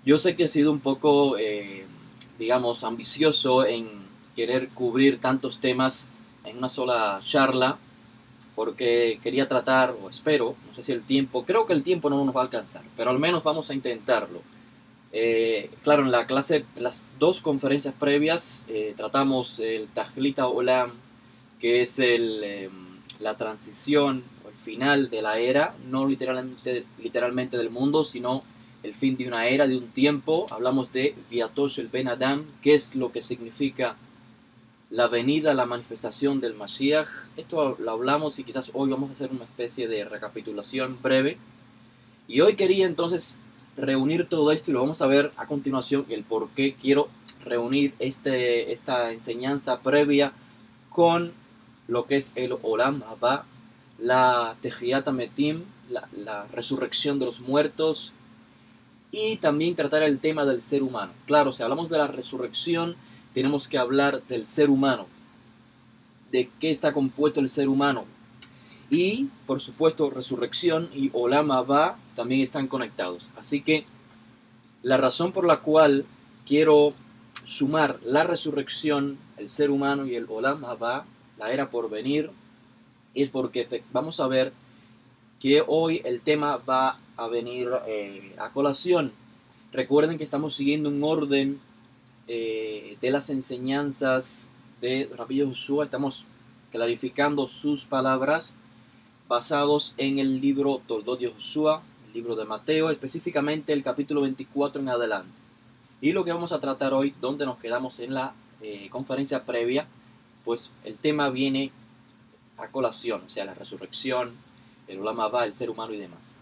Yo sé que he sido un poco, digamos, ambicioso en querer cubrir tantos temas en una sola charla, porque quería tratar, o espero, no sé si el tiempo, creo que el tiempo no nos va a alcanzar, pero al menos vamos a intentarlo. Claro, en la clase, en las dos conferencias previas, tratamos el Tajlita Olam, que es la transición o el final de la era, no literalmente del mundo, sino el fin de una era, de un tiempo. Hablamos de Viatosh el Ben Adam, que es lo que significa la venida, la manifestación del Mashiach. Esto lo hablamos y quizás hoy vamos a hacer una especie de recapitulación breve. Y hoy quería entonces reunir todo esto y lo vamos a ver a continuación, el por qué quiero reunir esta enseñanza previa con lo que es el Olam Haba, la Tehiyat Metim, la resurrección de los muertos, y también tratar el tema del ser humano. Claro, si hablamos de la resurrección, tenemos que hablar del ser humano, de qué está compuesto el ser humano. Y, por supuesto, resurrección y Olam Haba también están conectados. Así que la razón por la cual quiero sumar la resurrección, el ser humano y el Olam Haba, la era por venir, es porque vamos a ver que hoy el tema va a venir a colación. Recuerden que estamos siguiendo un orden de las enseñanzas de Rabbi Joshua, estamos clarificando sus palabras basados en el libro Toldot de Joshua, el libro de Mateo, específicamente el capítulo 24 en adelante. Y lo que vamos a tratar hoy, donde nos quedamos en la conferencia previa, pues el tema viene a colación, o sea, la resurrección, el Olam Haba, el ser humano y demás.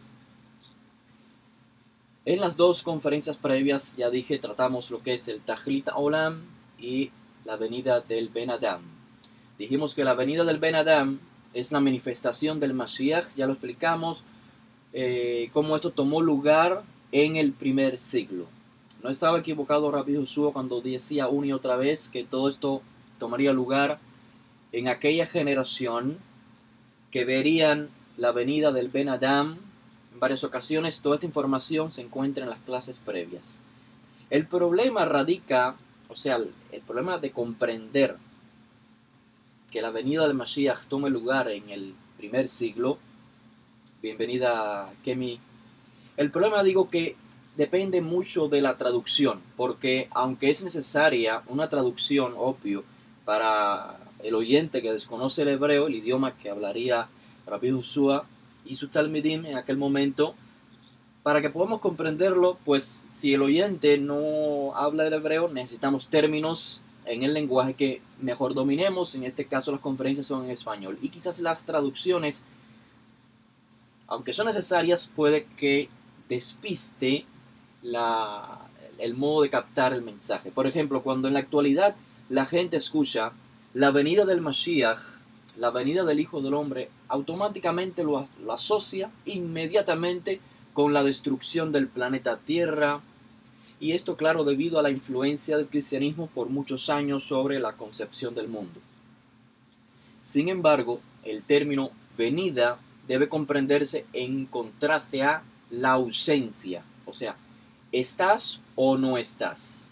En las dos conferencias previas, ya dije, tratamos lo que es el Tajlit Olam y la venida del Ben Adam. Dijimos que la venida del Ben Adam es la manifestación del Mashiach, ya lo explicamos, cómo esto tomó lugar en el primer siglo. No estaba equivocado Rabbi Joshua cuando decía una y otra vez que todo esto tomaría lugar en aquella generación que verían la venida del Ben Adam en varias ocasiones. Toda esta información se encuentra en las clases previas. El problema radica, o sea, el problema de comprender que la venida del Mashiach tome lugar en el primer siglo. Bienvenida, Kemi. El problema, digo, que depende mucho de la traducción, porque aunque es necesaria una traducción, obvio, para el oyente que desconoce el hebreo, el idioma que hablaría Rabbi Joshua y sus talmidim en aquel momento, para que podamos comprenderlo, pues si el oyente no habla el hebreo, necesitamos términos en el lenguaje que mejor dominemos. En este caso las conferencias son en español, y quizás las traducciones, aunque son necesarias, puede que despiste el modo de captar el mensaje. Por ejemplo, cuando en la actualidad la gente escucha la venida del Mashiach, la venida del Hijo del Hombre, automáticamente lo asocia inmediatamente con la destrucción del planeta Tierra. Y esto, claro, debido a la influencia del cristianismo por muchos años sobre la concepción del mundo. Sin embargo, el término venida debe comprenderse en contraste a la ausencia, o sea, ¿estás o no estás?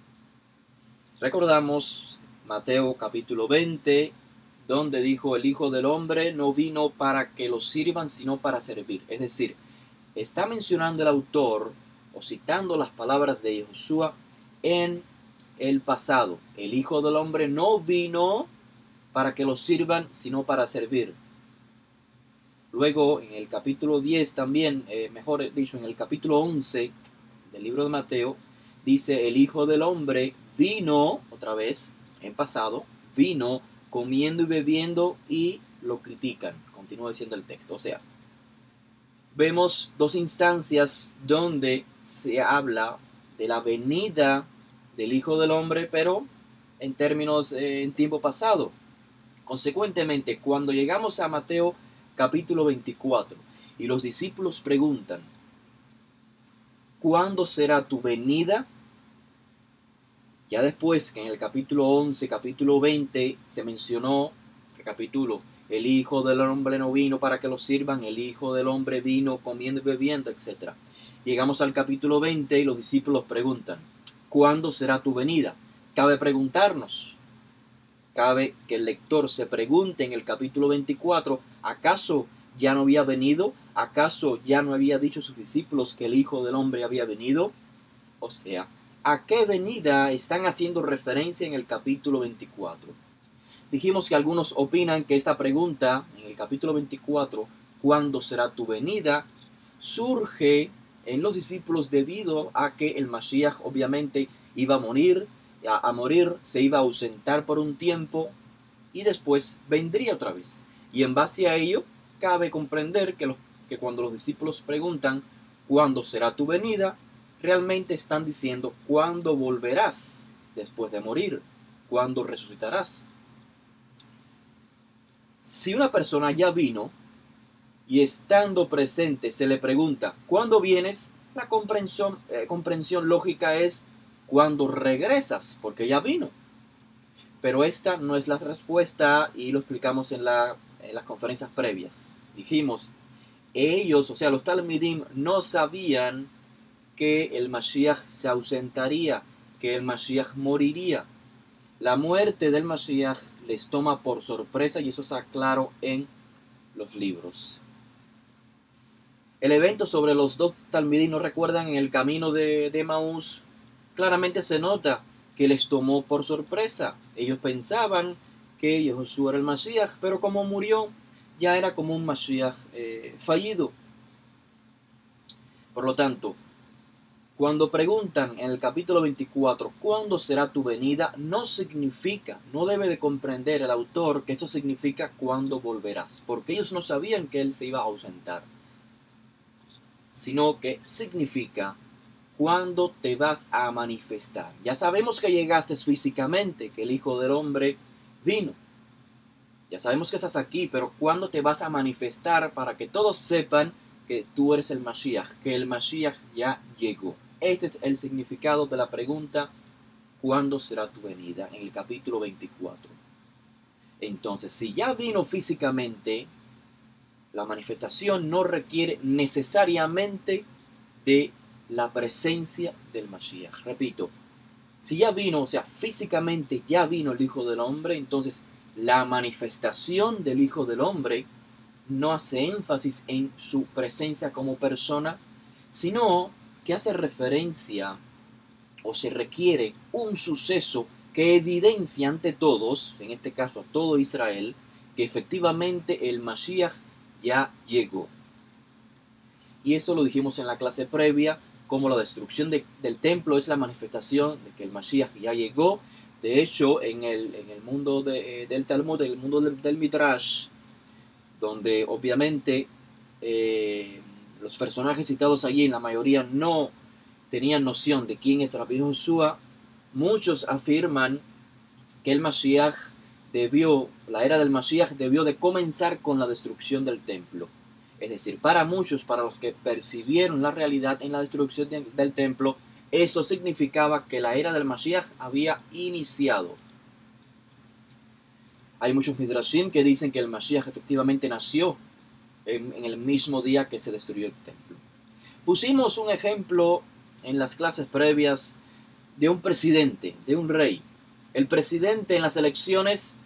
Recordamos Mateo capítulo 20, donde dijo: el Hijo del Hombre no vino para que lo sirvan, sino para servir. Es decir, está mencionando el autor o citando las palabras de Joshua en el pasado. El Hijo del Hombre no vino para que lo sirvan, sino para servir. Luego, en el capítulo 10 también, mejor dicho, en el capítulo 11 del libro de Mateo, dice: el Hijo del Hombre vino, otra vez, en pasado, vino comiendo y bebiendo, y lo critican. Continúa diciendo el texto. O sea, vemos dos instancias donde se habla de la venida del Hijo del Hombre, pero en términos en tiempo pasado. Consecuentemente, cuando llegamos a Mateo capítulo 24 y los discípulos preguntan: ¿cuándo será tu venida? Ya después que en el capítulo 11, capítulo 20 se mencionó, recapitulo, el Hijo del Hombre no vino para que lo sirvan, el Hijo del Hombre vino comiendo y bebiendo, etc. Llegamos al capítulo 20 y los discípulos preguntan, ¿cuándo será tu venida? Cabe preguntarnos, cabe que el lector se pregunte en el capítulo 24, ¿acaso ya no había venido? ¿Acaso ya no había dicho a sus discípulos que el Hijo del Hombre había venido? O sea, ¿a qué venida están haciendo referencia en el capítulo 24? Dijimos que algunos opinan que esta pregunta en el capítulo 24, ¿cuándo será tu venida?, surge en los discípulos debido a que el Mashiach obviamente iba a morir, se iba a ausentar por un tiempo y después vendría otra vez. Y en base a ello, cabe comprender que cuando los discípulos preguntan ¿cuándo será tu venida?, realmente están diciendo ¿cuándo volverás después de morir? ¿Cuándo resucitarás? Si una persona ya vino y estando presente se le pregunta ¿cuándo vienes?, la comprensión lógica es ¿cuándo regresas?, porque ya vino. Pero esta no es la respuesta y lo explicamos en las conferencias previas. Dijimos, ellos, o sea, los Talmidim, no sabían que el Mashiach se ausentaría, que el Mashiach moriría. La muerte del Mashiach les toma por sorpresa y eso está claro en los libros. El evento sobre los dos talmidim, ¿no recuerdan? En el camino de Emaús, claramente se nota que les tomó por sorpresa. Ellos pensaban que Yehoshua era el Mashiach, pero como murió, ya era como un Mashiach fallido. Por lo tanto, cuando preguntan en el capítulo 24, ¿cuándo será tu venida?, no significa, no debe de comprender el autor que esto significa ¿cuándo volverás?, porque ellos no sabían que él se iba a ausentar, sino que significa ¿cuándo te vas a manifestar? Ya sabemos que llegaste físicamente, que el Hijo del Hombre vino. Ya sabemos que estás aquí, pero ¿cuándo te vas a manifestar para que todos sepan que tú eres el Mashiach, que el Mashiach ya llegó? Este es el significado de la pregunta ¿cuándo será tu venida?, en el capítulo 24. Entonces, si ya vino físicamente, la manifestación no requiere necesariamente de la presencia del Mashiach. Repito, si ya vino, o sea, físicamente ya vino el Hijo del Hombre, entonces la manifestación del Hijo del Hombre no hace énfasis en su presencia como persona, sino que hace referencia o se requiere un suceso que evidencia ante todos, en este caso a todo Israel, que efectivamente el Mashiach ya llegó. Y esto lo dijimos en la clase previa, como la destrucción del templo es la manifestación de que el Mashiach ya llegó. De hecho, en el mundo del Talmud, el mundo del Midrash, donde obviamente los personajes citados allí, en la mayoría no tenían noción de quién es Rabbi Joshua, muchos afirman que el Mashiach la era del Mashiach debió de comenzar con la destrucción del templo. Es decir, para muchos, para los que percibieron la realidad en la destrucción del templo, eso significaba que la era del Mashiach había iniciado. Hay muchos midrashim que dicen que el Mashiach efectivamente nació en el mismo día que se destruyó el templo. Pusimos un ejemplo en las clases previas de un presidente, de un rey. El presidente en las elecciones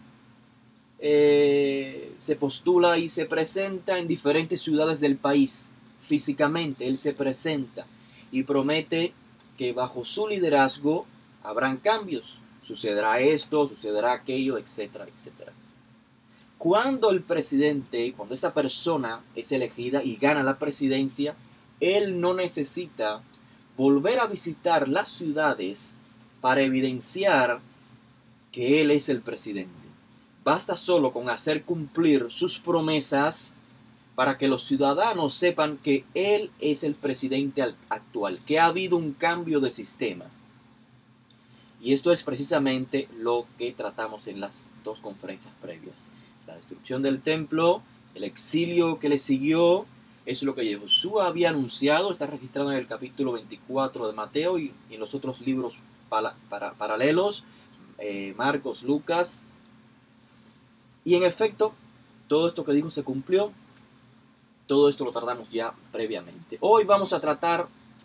se postula y se presenta en diferentes ciudades del país. Físicamente él se presenta y promete que bajo su liderazgo habrán cambios. Sucederá esto, sucederá aquello, etcétera, etcétera. Cuando esta persona es elegida y gana la presidencia, él no necesita volver a visitar las ciudades para evidenciar que él es el presidente. Basta solo con hacer cumplir sus promesas para que los ciudadanos sepan que él es el presidente actual, que ha habido un cambio de sistema. Y esto es precisamente lo que tratamos en las dos conferencias previas. La destrucción del templo, el exilio que le siguió, es lo que Yehoshua había anunciado, está registrado en el capítulo 24 de Mateo y en los otros libros paralelos, Marcos, Lucas. Y en efecto, todo esto que dijo se cumplió. Todo esto lo tratamos ya previamente. Hoy vamos a tratar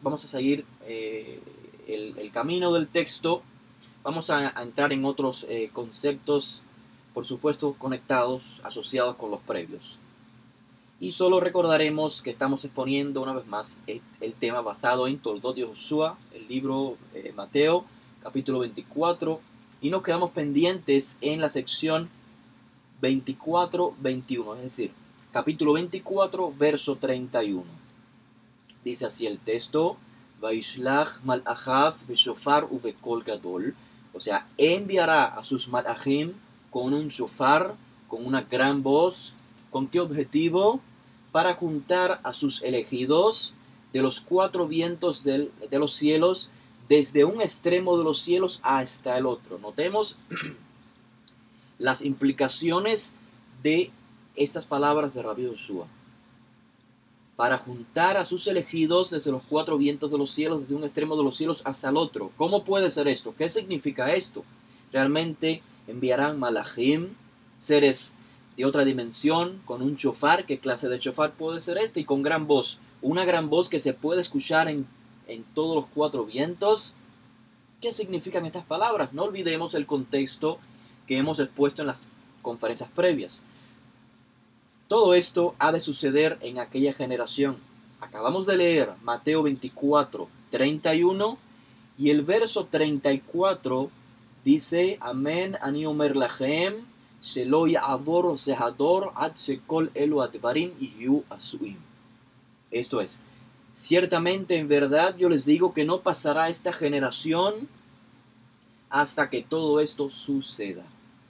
vamos a seguir el camino del texto. Vamos a entrar en otros conceptos, por supuesto, conectados, asociados con los previos. Y solo recordaremos que estamos exponiendo una vez más el tema basado en Toldot de Josué, el libro Mateo, capítulo 24, y nos quedamos pendientes en la sección 24-21, es decir, capítulo 24, verso 31. Dice así el texto: Vaishlach mal'achav beshofar ubekol gadol, o sea, enviará a sus mal'achim con un shofar, con una gran voz. ¿Con qué objetivo? Para juntar a sus elegidos de los cuatro vientos de los cielos, desde un extremo de los cielos hasta el otro. Notemos las implicaciones de estas palabras de Rabbi Josué. Para juntar a sus elegidos desde los cuatro vientos de los cielos, desde un extremo de los cielos hasta el otro. ¿Cómo puede ser esto? ¿Qué significa esto? Realmente enviarán malachim, seres de otra dimensión, con un shofar. ¿Qué clase de shofar puede ser este? Y con gran voz. Una gran voz que se puede escuchar en todos los cuatro vientos. ¿Qué significan estas palabras? No olvidemos el contexto que hemos expuesto en las conferencias previas. Todo esto ha de suceder en aquella generación. Acabamos de leer Mateo 24, 31, y el verso 34 dice: Amén ani omer lachem shelo ya'avor zehador ad shekol elu advarim yihu asuim. Esto es, ciertamente en verdad yo les digo que no pasará esta generación hasta que todo esto suceda.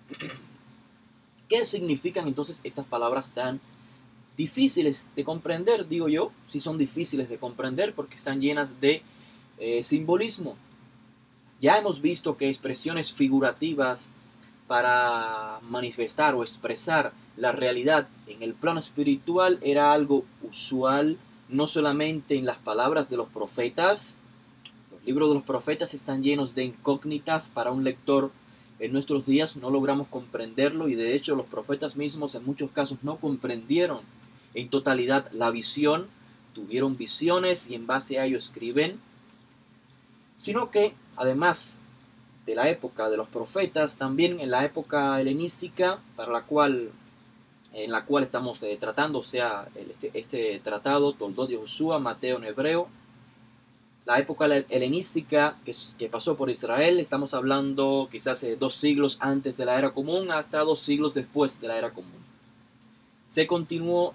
¿Qué significan entonces estas palabras tan difíciles de comprender? Digo yo, si son difíciles de comprender porque están llenas de simbolismo. Ya hemos visto que expresiones figurativas para manifestar o expresar la realidad en el plano espiritual era algo usual, no solamente en las palabras de los profetas. Los libros de los profetas están llenos de incógnitas para un lector. En nuestros días no logramos comprenderlo, y de hecho los profetas mismos en muchos casos no comprendieron en totalidad la visión, tuvieron visiones y en base a ello escriben, sino que además de la época de los profetas, también en la época helenística, en la cual estamos tratando, o sea, este tratado, Toldot de Josué, Mateo en hebreo, la época helenística que pasó por Israel, estamos hablando quizás 2 siglos antes de la era común hasta 2 siglos después de la era común. Se continuó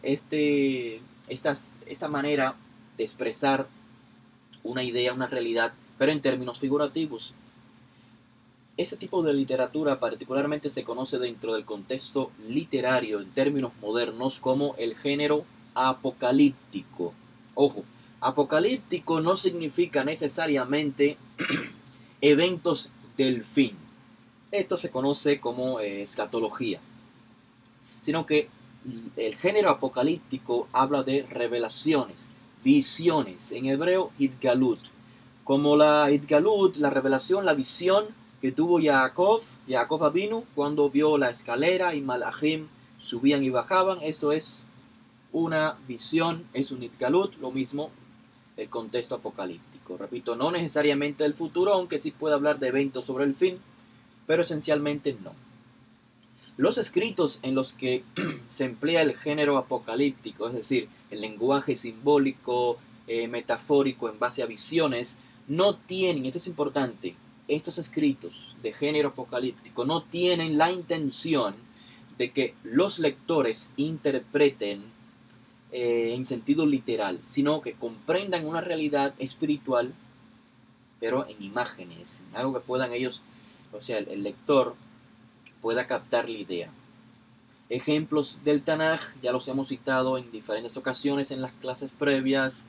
esta manera de expresar una idea, una realidad, pero en términos figurativos. Este tipo de literatura particularmente se conoce dentro del contexto literario en términos modernos como el género apocalíptico. Ojo, apocalíptico no significa necesariamente eventos del fin. Esto se conoce como escatología. Sino que el género apocalíptico habla de revelaciones, visiones. En hebreo, Hitgalut. Como la Hitgalut, la revelación, la visión que tuvo Jacob Avinu cuando vio la escalera y Malachim subían y bajaban. Esto es una visión, es un Hitgalut, lo mismo el contexto apocalíptico. Repito, no necesariamente del futuro, aunque sí puede hablar de eventos sobre el fin, pero esencialmente no. Los escritos en los que se emplea el género apocalíptico, es decir, el lenguaje simbólico, metafórico en base a visiones, no tienen, esto es importante, estos escritos de género apocalíptico no tienen la intención de que los lectores interpreten en sentido literal, sino que comprendan una realidad espiritual, pero en imágenes, en algo que puedan ellos, o sea, el lector pueda captar la idea. Ejemplos del Tanaj ya los hemos citado en diferentes ocasiones en las clases previas.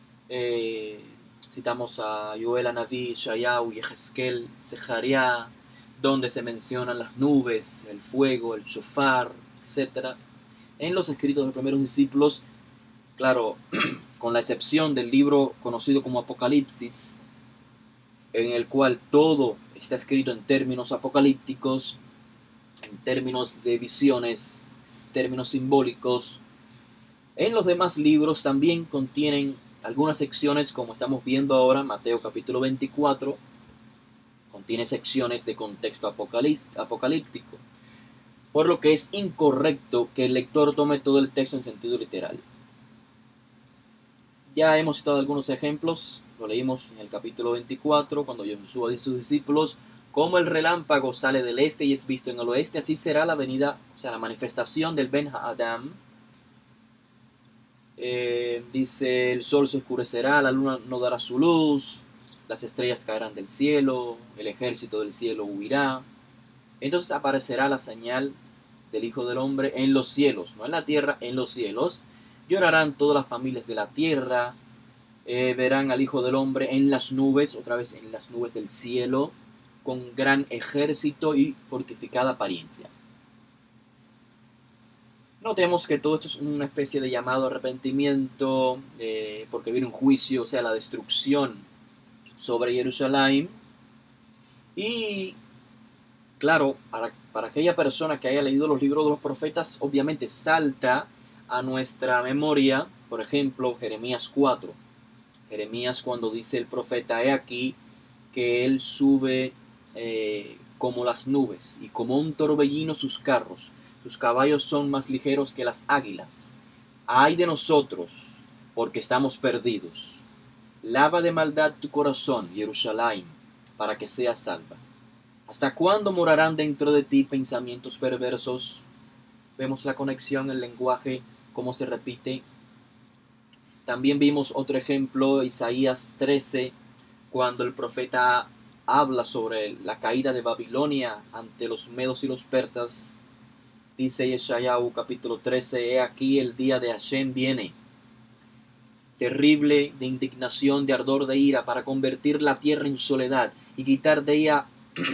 Citamos a Yoel Hanaví, Shayahu, Yehezkel, Zecharia, donde se mencionan las nubes, el fuego, el shofar, etc. En los escritos de los primeros discípulos, claro, con la excepción del libro conocido como Apocalipsis, en el cual todo está escrito en términos apocalípticos, en términos de visiones, términos simbólicos. En los demás libros también contienen algunas secciones, como estamos viendo ahora, Mateo capítulo 24, contiene secciones de contexto apocalíptico, por lo que es incorrecto que el lector tome todo el texto en sentido literal. Ya hemos citado algunos ejemplos, lo leímos en el capítulo 24, cuando Jesús dice a sus discípulos, como el relámpago sale del este y es visto en el oeste, así será la venida, o sea, la manifestación del Ben Adam. Dice, el sol se oscurecerá, la luna no dará su luz, las estrellas caerán del cielo, el ejército del cielo huirá. Entonces aparecerá la señal del Hijo del Hombre en los cielos, no en la tierra, en los cielos. Llorarán todas las familias de la tierra, verán al Hijo del Hombre en las nubes, otra vez en las nubes del cielo, con gran ejército y fortificada apariencia. Notemos que todo esto es una especie de llamado a arrepentimiento, porque viene un juicio, o sea, la destrucción sobre Jerusalén. Y claro, para aquella persona que haya leído los libros de los profetas, obviamente salta a nuestra memoria, por ejemplo, Jeremías 4. Jeremías, cuando dice el profeta, he aquí que él sube como las nubes y como un torbellino sus carros, sus caballos son más ligeros que las águilas. Ay de nosotros, porque estamos perdidos. Lava de maldad tu corazón, Jerusalén, para que seas salva. ¿Hasta cuándo morarán dentro de ti pensamientos perversos? Vemos la conexión, el lenguaje, cómo se repite. También vimos otro ejemplo, Isaías 13, cuando el profeta habla sobre la caída de Babilonia ante los medos y los persas. Dice Yeshayahu capítulo 13, he aquí el día de Hashem viene, terrible de indignación, de ardor de ira, para convertir la tierra en soledad y quitar de ella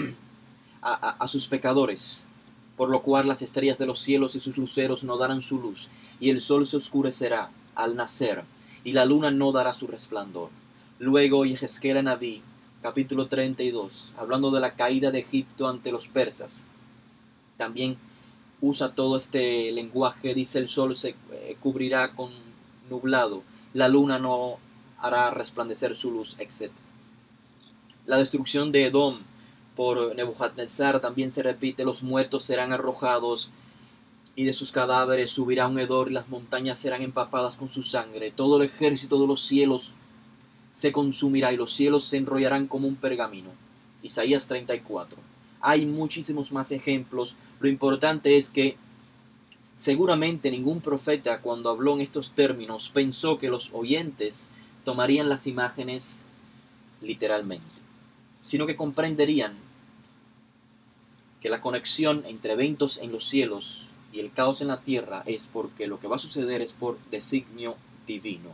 a sus pecadores, por lo cual las estrellas de los cielos y sus luceros no darán su luz, y el sol se oscurecerá al nacer, y la luna no dará su resplandor. Luego Yehezkel Naví, capítulo 32, hablando de la caída de Egipto ante los persas, también usa todo este lenguaje, dice el sol se cubrirá con nublado, la luna no hará resplandecer su luz, etc. La destrucción de Edom por Nebuchadnezzar también se repite, los muertos serán arrojados y de sus cadáveres subirá un hedor y las montañas serán empapadas con su sangre, todo el ejército de los cielos se consumirá y los cielos se enrollarán como un pergamino. Isaías 34. Hay muchísimos más ejemplos. Lo importante es que seguramente ningún profeta, cuando habló en estos términos, pensó que los oyentes tomarían las imágenes literalmente, sino que comprenderían que la conexión entre eventos en los cielos y el caos en la tierra es porque lo que va a suceder es por designio divino.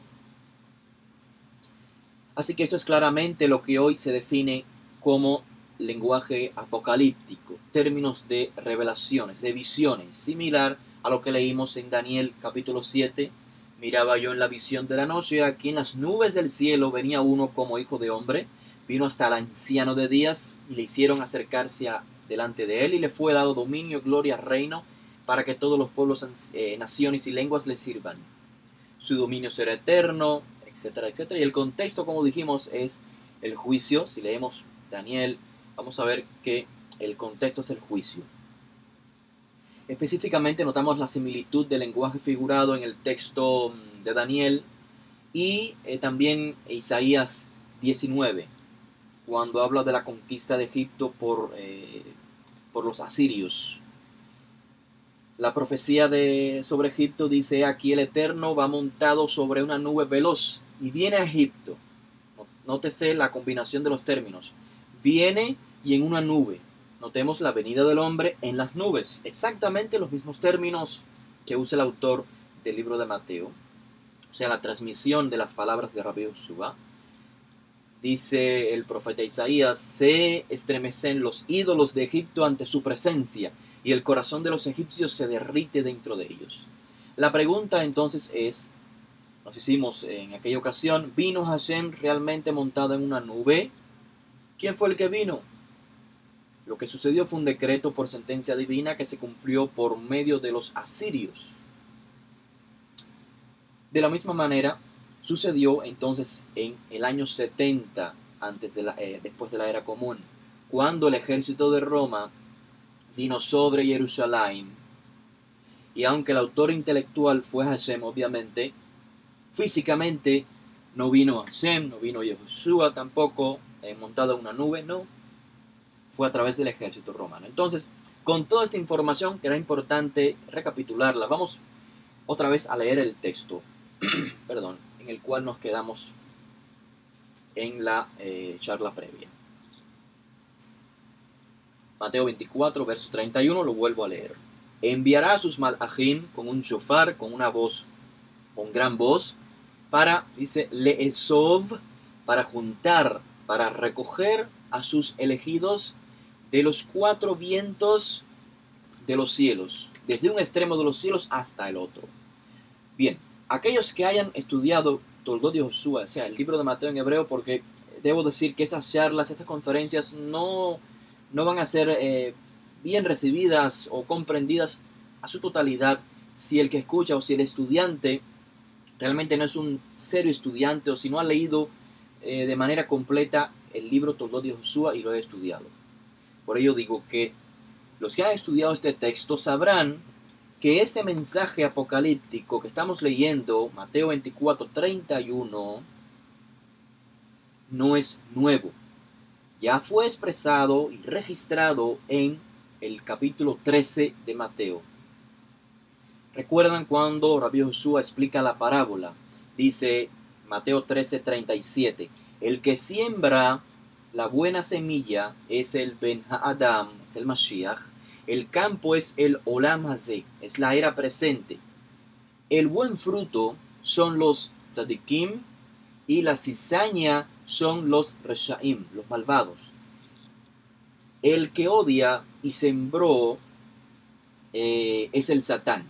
Así que esto es claramente lo que hoy se define como lenguaje apocalíptico, términos de revelaciones, de visiones, similar a lo que leímos en Daniel capítulo 7. Miraba yo en la visión de la noche, aquí en las nubes del cielo venía uno como hijo de hombre, vino hasta el anciano de días y le hicieron acercarse delante de él y le fue dado dominio, gloria, reino, para que todos los pueblos, naciones y lenguas le sirvan. Su dominio será eterno, etcétera, etcétera. Y el contexto, como dijimos, es el juicio. Si leemos Daniel, vamos a ver que el contexto es el juicio. Específicamente notamos la similitud del lenguaje figurado en el texto de Daniel y también Isaías 19, cuando habla de la conquista de Egipto por los asirios. La profecía sobre Egipto dice, aquí el Eterno va montado sobre una nube veloz y viene a Egipto. Nótese la combinación de los términos. Viene y en una nube. Notemos la venida del hombre en las nubes. Exactamente los mismos términos que usa el autor del libro de Mateo. O sea, la transmisión de las palabras de Rabbi Joshua. Dice el profeta Isaías, se estremecen los ídolos de Egipto ante su presencia y el corazón de los egipcios se derrite dentro de ellos. La pregunta entonces es, nos hicimos en aquella ocasión, ¿vino Hashem realmente montado en una nube? ¿Quién fue el que vino? Lo que sucedió fue un decreto por sentencia divina que se cumplió por medio de los asirios. De la misma manera, Sucedió entonces en el año 70 después de la era común, cuando el ejército de Roma vino sobre Jerusalén, y aunque el autor intelectual fue Hashem, obviamente, físicamente no vino Hashem, no vino Yahushua tampoco, montado en una nube, no, fue a través del ejército romano. Entonces, con toda esta información que era importante recapitularla, vamos otra vez a leer el texto, perdón, en el cual nos quedamos en la charla previa. Mateo 24, verso 31, lo vuelvo a leer. Enviará a sus malachim con un shofar, con una voz, con gran voz, para, dice, leesov, para juntar, para recoger a sus elegidos de los cuatro vientos de los cielos, desde un extremo de los cielos hasta el otro. Bien, aquellos que hayan estudiado Toldot Yehoshua, o sea, el libro de Mateo en hebreo, porque debo decir que estas charlas, estas conferencias no van a ser bien recibidas o comprendidas a su totalidad si el que escucha o si el estudiante realmente no es un serio estudiante o si no ha leído de manera completa el libro Toldot Yehoshua y lo ha estudiado. Por ello digo que los que han estudiado este texto sabrán que este mensaje apocalíptico que estamos leyendo, Mateo 24, 31, no es nuevo. Ya fue expresado y registrado en el capítulo 13 de Mateo. ¿Recuerdan cuando Rabbi Joshua explica la parábola? Dice Mateo 13, 37, el que siembra la buena semilla es el Ben Ha'adam, es el Mashiach. El campo es el Olam Hazé, es la era presente. El buen fruto son los tzadikim y la cizaña son los reshaim, los malvados. El que odia y sembró es el Satán,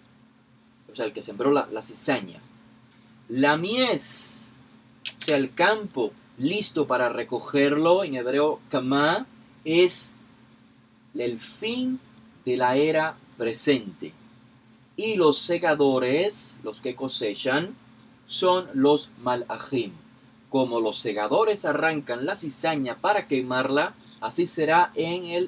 o sea, el que sembró la cizaña. La mies, o sea, el campo listo para recogerlo, en hebreo kamá, es el fin de la era presente. Y los segadores, los que cosechan, son los malachim. Como los segadores arrancan la cizaña para quemarla, así será en el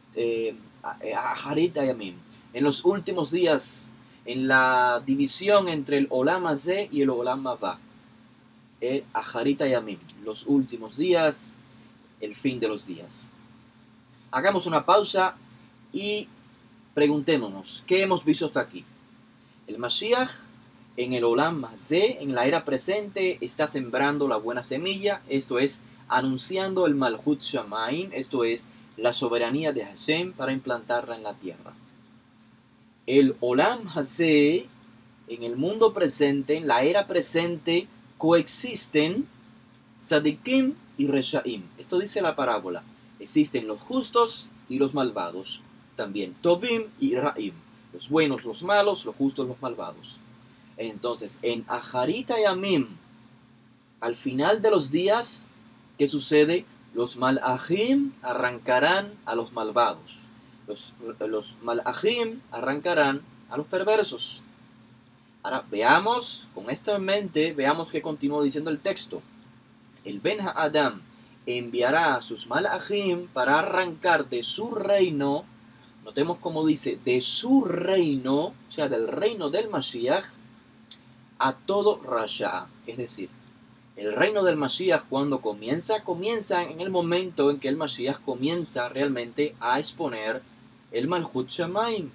Aharit Hayamim. En los últimos días, en la división entre el Olam Hazé y el Olam Haba. El Aharit Hayamim, los últimos días, el fin de los días. Hagamos una pausa y preguntémonos, ¿qué hemos visto hasta aquí? El Mashiach en el Olam Hazé, en la era presente, está sembrando la buena semilla, esto es, anunciando el Malchut Shamayim, esto es, la soberanía de Hashem para implantarla en la tierra. El Olam Hazé, en el mundo presente, en la era presente, coexisten Tzadikim y Reshaim. Esto dice la parábola. Existen los justos y los malvados. También Tovim y Raim. Los buenos, los malos, los justos, los malvados. Entonces, en Aharit Hayamim, al final de los días, ¿qué sucede? Los malachim arrancarán a los malvados. Los malachim arrancarán a los perversos. Ahora, veamos, con esto en mente, veamos qué continúa diciendo el texto. El Ben Ha'adam enviará a sus malachim para arrancar de su reino, notemos cómo dice, de su reino, o sea, del reino del Mashiach, a todo Rasha. Es decir, el reino del Mashiach cuando comienza en el momento en que el Mashiach comienza realmente a exponer el Malchut Shamayim.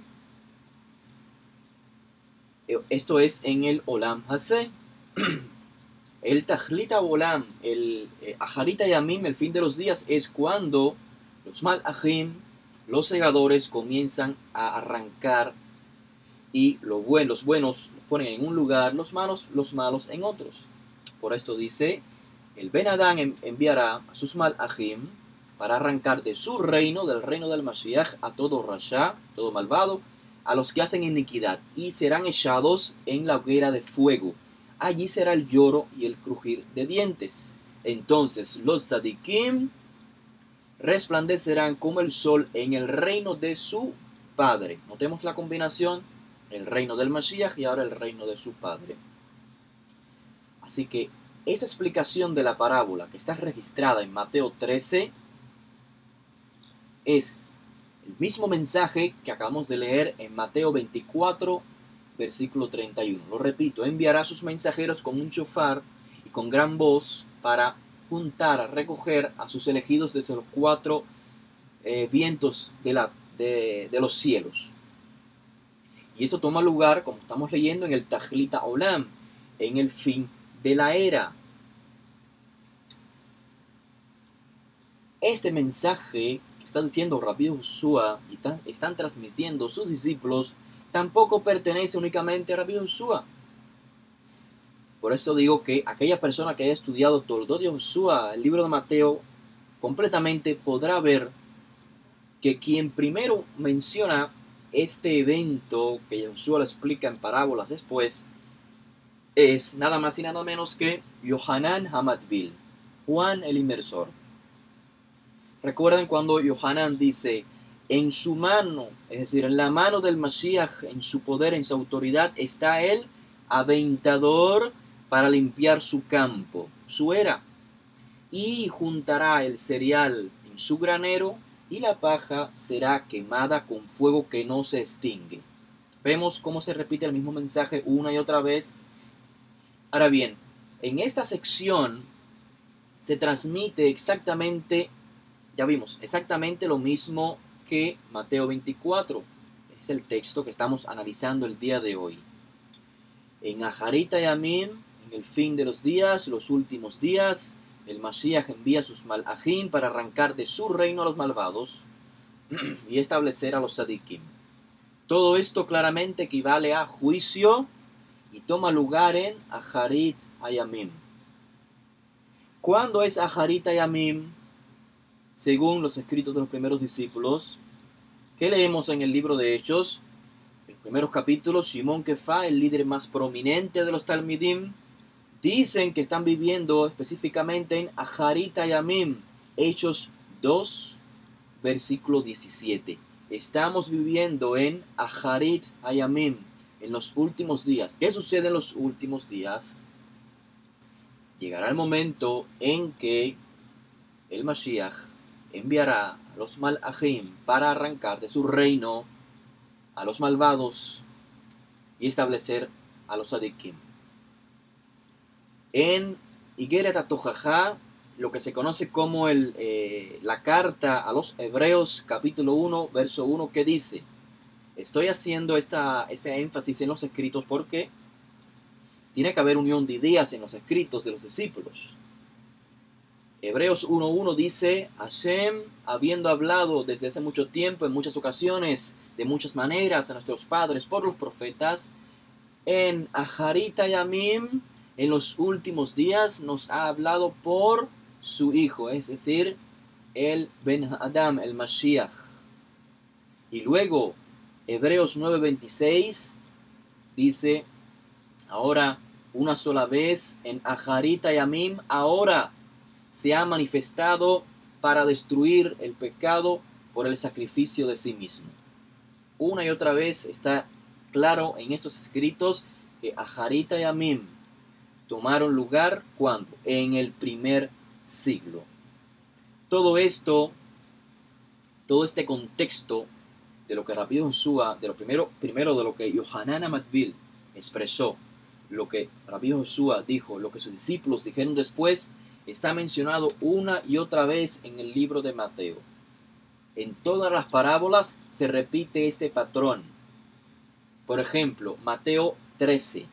Esto es en el Olam Hazé. El Tajlit Olam, el Aharit Hayamim, el fin de los días, es cuando los malachim, los segadores, comienzan a arrancar y los buenos los ponen en un lugar, los malos en otros. Por esto dice, el Ben Adán enviará a sus malachim para arrancar de su reino, del reino del Mashiach, a todo Rasha, todo malvado, a los que hacen iniquidad, y serán echados en la hoguera de fuego. Allí será el lloro y el crujir de dientes. Entonces los tzadikim resplandecerán como el sol en el reino de su Padre. Notemos la combinación, el reino del Mashiach y ahora el reino de su Padre. Así que esa explicación de la parábola que está registrada en Mateo 13 es el mismo mensaje que acabamos de leer en Mateo 24, versículo 31. Lo repito, enviará a sus mensajeros con un shofar y con gran voz para juntar, recoger a sus elegidos desde los cuatro vientos de los cielos. Y eso toma lugar, como estamos leyendo, en el Tajlita Olam, en el fin de la era. Este mensaje que está diciendo Rabbi Josué y están transmitiendo sus discípulos tampoco pertenece únicamente a Rabbi Josué. Por eso digo que aquella persona que haya estudiado Toldot de Josué, el libro de Mateo, completamente podrá ver que quien primero menciona este evento que Josué lo explica en parábolas después es nada más y nada menos que Yohanan Hamatbil, Juan el Inmersor. Recuerden cuando Yohanan dice, en su mano, es decir, en la mano del Mashiach, en su poder, en su autoridad, está el aventador para limpiar su campo, su era, y juntará el cereal en su granero, y la paja será quemada con fuego que no se extingue. Vemos cómo se repite el mismo mensaje una y otra vez. Ahora bien, en esta sección se transmite exactamente, ya vimos, exactamente lo mismo que Mateo 24. Es el texto que estamos analizando el día de hoy. En Aharit Hayamim, en el fin de los días, los últimos días, el Mashiach envía a sus malajim para arrancar de su reino a los malvados y establecer a los tzadikim. Todo esto claramente equivale a juicio y toma lugar en Aharit Hayamim. ¿Cuándo es Aharit Hayamim? Según los escritos de los primeros discípulos, ¿qué leemos en el libro de Hechos? En los primeros capítulos, Shimon Kefa, el líder más prominente de los Talmidim, dicen que están viviendo específicamente en Aharit Hayamim, Hechos 2, versículo 17. Estamos viviendo en Aharit Hayamim, en los últimos días. ¿Qué sucede en los últimos días? Llegará el momento en que el Mashiach enviará a los malajim para arrancar de su reino a los malvados y establecer a los tzadikim. En Igeret HaTochacha, lo que se conoce como la carta a los Hebreos, capítulo 1, verso 1, que dice, estoy haciendo este énfasis en los escritos porque tiene que haber unión de ideas en los escritos de los discípulos. Hebreos 1.1 dice, Hashem, habiendo hablado desde hace mucho tiempo, en muchas ocasiones, de muchas maneras, a nuestros padres por los profetas, en Aharit Hayamim, en los últimos días, nos ha hablado por su Hijo, es decir, el Ben Adam, el Mashiach. Y luego, Hebreos 9.26 dice, ahora, una sola vez, en Aharit Hayamim, ahora se ha manifestado para destruir el pecado por el sacrificio de sí mismo. Una y otra vez está claro en estos escritos que Aharit Hayamim tomaron lugar ¿cuándo? En el primer siglo. Todo esto, todo este contexto de lo que Rabbi Josué, de lo primero de lo que Yohanan Hamatbil expresó, lo que Rabbi Josué dijo, lo que sus discípulos dijeron después, está mencionado una y otra vez en el libro de Mateo. En todas las parábolas se repite este patrón. Por ejemplo, Mateo 13.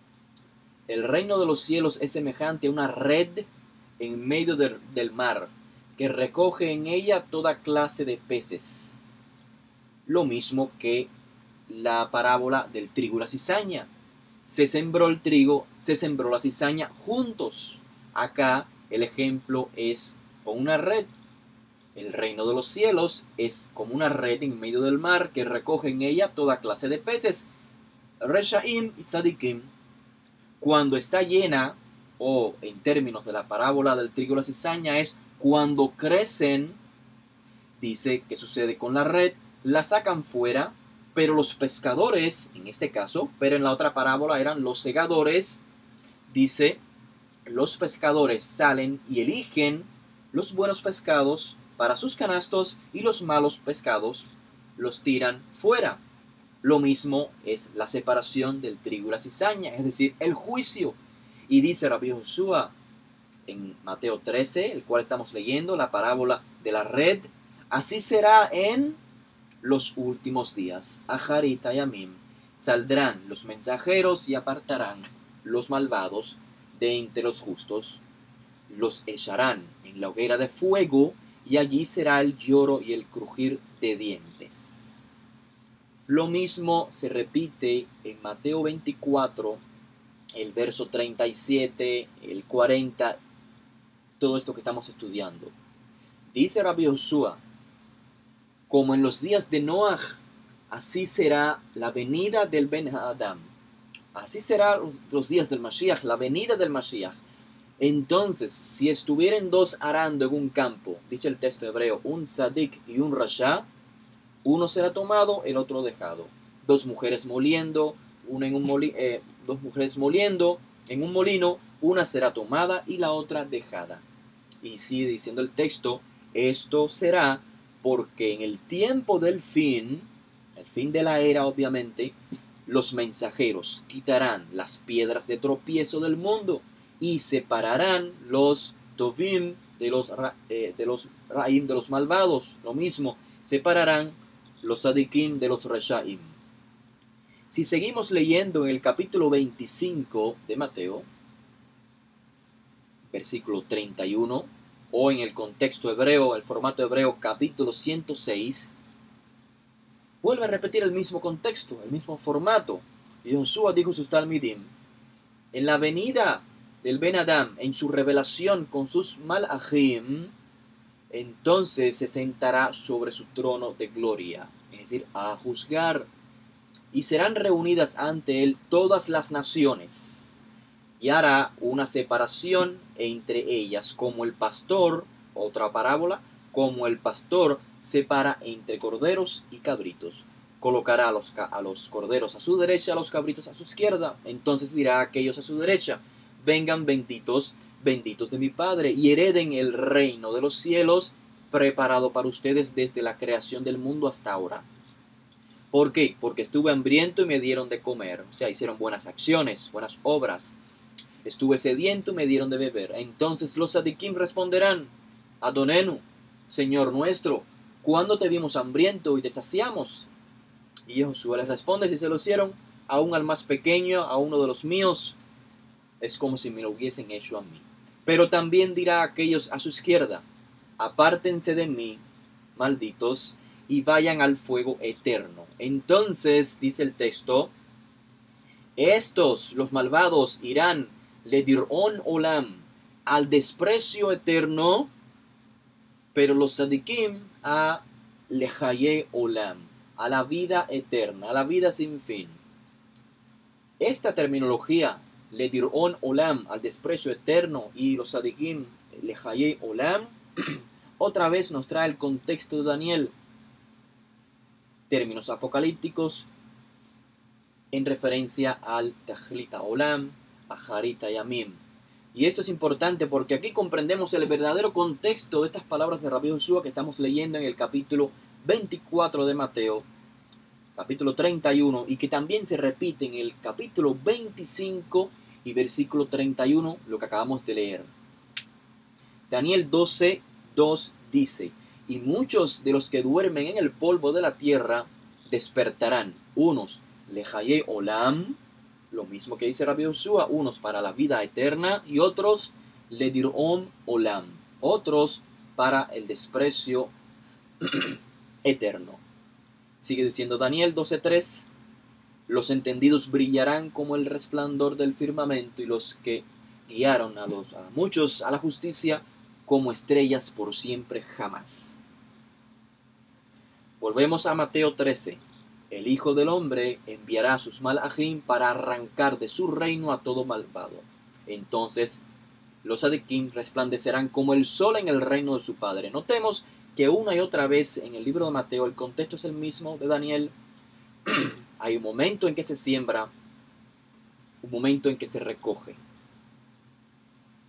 El reino de los cielos es semejante a una red en medio del mar, que recoge en ella toda clase de peces. Lo mismo que la parábola del trigo y la cizaña. Se sembró el trigo, se sembró la cizaña juntos. Acá el ejemplo es con una red. El reino de los cielos es como una red en medio del mar que recoge en ella toda clase de peces. Reshaim y Tzadikim. Cuando está llena, o en términos de la parábola del trigo y la cizaña, es cuando crecen, dice que sucede con la red, la sacan fuera, pero los pescadores, en este caso, pero en la otra parábola eran los segadores, dice los pescadores salen y eligen los buenos pescados para sus canastos y los malos pescados los tiran fuera. Lo mismo es la separación del trigo y la cizaña, es decir, el juicio. Y dice Rabbi Joshua en Mateo 13, el cual estamos leyendo, la parábola de la red, así será en los últimos días. Aharit Yamim, saldrán los mensajeros y apartarán los malvados de entre los justos, los echarán en la hoguera de fuego, y allí será el lloro y el crujir de dientes. Lo mismo se repite en Mateo 24, el verso 37, el 40, todo esto que estamos estudiando. Dice Rabbi Joshua, como en los días de Noaj, así será la venida del Ben Adam. Así será los días del Mashiach, la venida del Mashiach. Entonces, si estuvieran dos arando en un campo, dice el texto hebreo, un tzadik y un rasha, uno será tomado, el otro dejado. Dos mujeres moliendo, dos mujeres moliendo en un molino, una será tomada y la otra dejada. Y sigue diciendo el texto, esto será porque en el tiempo del fin, el fin de la era obviamente, los mensajeros quitarán las piedras de tropiezo del mundo y separarán los tovim de los raim, de los malvados. Lo mismo, separarán los sadikim de los rashaim. Si seguimos leyendo en el capítulo 25 de Mateo, versículo 31, o en el contexto hebreo, el formato hebreo, capítulo 106, vuelve a repetir el mismo contexto, el mismo formato. Y Joshua dijo a sus talmidim, en la venida del Ben Adam, en su revelación con sus malachim, entonces se sentará sobre su trono de gloria, es decir, a juzgar, y serán reunidas ante él todas las naciones, y hará una separación entre ellas, como el pastor, otra parábola, como el pastor separa entre corderos y cabritos. Colocará a los corderos a su derecha, a los cabritos a su izquierda. Entonces dirá a aquellos a su derecha, vengan benditos, benditos de mi Padre, y hereden el reino de los cielos, preparado para ustedes desde la creación del mundo hasta ahora. ¿Por qué? Porque estuve hambriento y me dieron de comer. O sea, hicieron buenas acciones, buenas obras. Estuve sediento y me dieron de beber. Entonces los sadikim responderán, Adonenu, Señor nuestro, ¿cuándo te vimos hambriento y te saciamos? Y Josué les responde, si se lo hicieron aún al más pequeño, a uno de los míos, es como si me lo hubiesen hecho a mí. Pero también dirá a aquellos a su izquierda, apártense de mí, malditos, y vayan al fuego eterno. Entonces, dice el texto, estos, los malvados, irán ledirón olam, al desprecio eterno, pero los sadikim a lejaye olam, a la vida eterna, a la vida sin fin. Esta terminología, ledirón olam, al desprecio eterno, y los sadikim lejaye olam, otra vez nos trae el contexto de Daniel, términos apocalípticos en referencia al Tajlita Olam, a Harita Yamim. Y esto es importante porque aquí comprendemos el verdadero contexto de estas palabras de Rabbi Joshua que estamos leyendo en el capítulo 24 de Mateo, capítulo 31, y que también se repite en el capítulo 25 y versículo 31, lo que acabamos de leer. Daniel 12, 2 dice, y muchos de los que duermen en el polvo de la tierra despertarán, unos lejaye olam, lo mismo que dice Rabbi Joshua, unos para la vida eterna y otros ledirón olam, otros para el desprecio eterno. Sigue diciendo Daniel 12:3, los entendidos brillarán como el resplandor del firmamento y los que guiaron a muchos a la justicia como estrellas por siempre jamás. Volvemos a Mateo 13. El Hijo del Hombre enviará a sus malachim para arrancar de su reino a todo malvado. Entonces los sadikim resplandecerán como el sol en el reino de su Padre. Notemos que una y otra vez en el libro de Mateo el contexto es el mismo de Daniel. Hay un momento en que se siembra, un momento en que se recoge.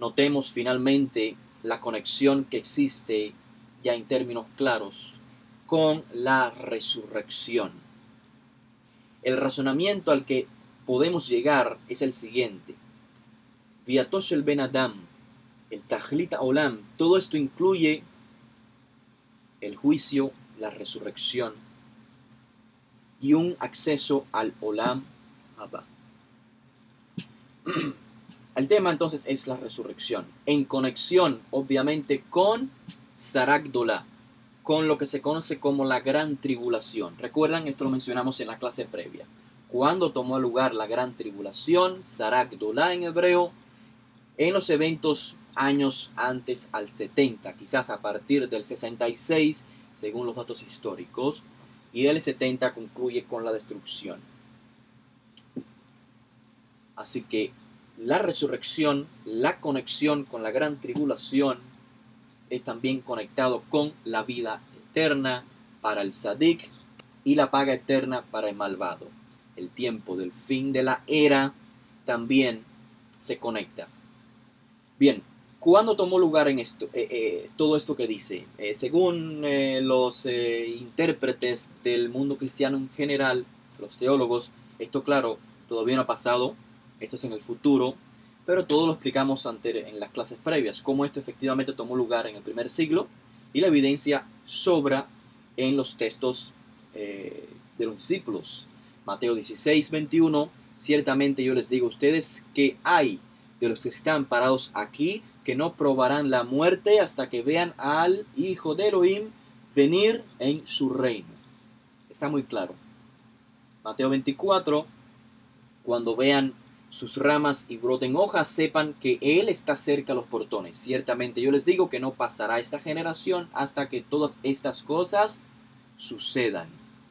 notemos finalmente la conexión que existe ya en términos claros con la resurrección. El razonamiento al que podemos llegar es el siguiente. Viatosh el Ben Adam, el Tajlit Olam, todo esto incluye el juicio, la resurrección y un acceso al Olam Haba. El tema entonces es la resurrección, en conexión obviamente con Sarak Dolah, con lo que se conoce como la gran tribulación. Recuerdan, esto lo mencionamos en la clase previa. Cuando tomó lugar la gran tribulación, Sarak Dolah en hebreo, en los eventos años antes al 70, quizás a partir del 66, según los datos históricos, y el 70 concluye con la destrucción. Así que la resurrección, la conexión con la gran tribulación, es también conectado con la vida eterna para el Sadik y la paga eterna para el malvado. El tiempo del fin de la era también se conecta. Bien, ¿cuándo tomó lugar en esto, todo esto que dice? Según los intérpretes del mundo cristiano en general, los teólogos, esto claro, todavía no ha pasado, esto es en el futuro, pero todo lo explicamos en las clases previas, cómo esto efectivamente tomó lugar en el primer siglo, y la evidencia sobra en los textos de los discípulos. Mateo 16, 21, ciertamente yo les digo a ustedes que hay de los que están parados aquí que no probarán la muerte hasta que vean al Hijo de Elohim venir en su reino. Está muy claro. Mateo 24, cuando vean sus ramas y broten hojas, sepan que Él está cerca a los portones. Ciertamente yo les digo que no pasará esta generación hasta que todas estas cosas sucedan.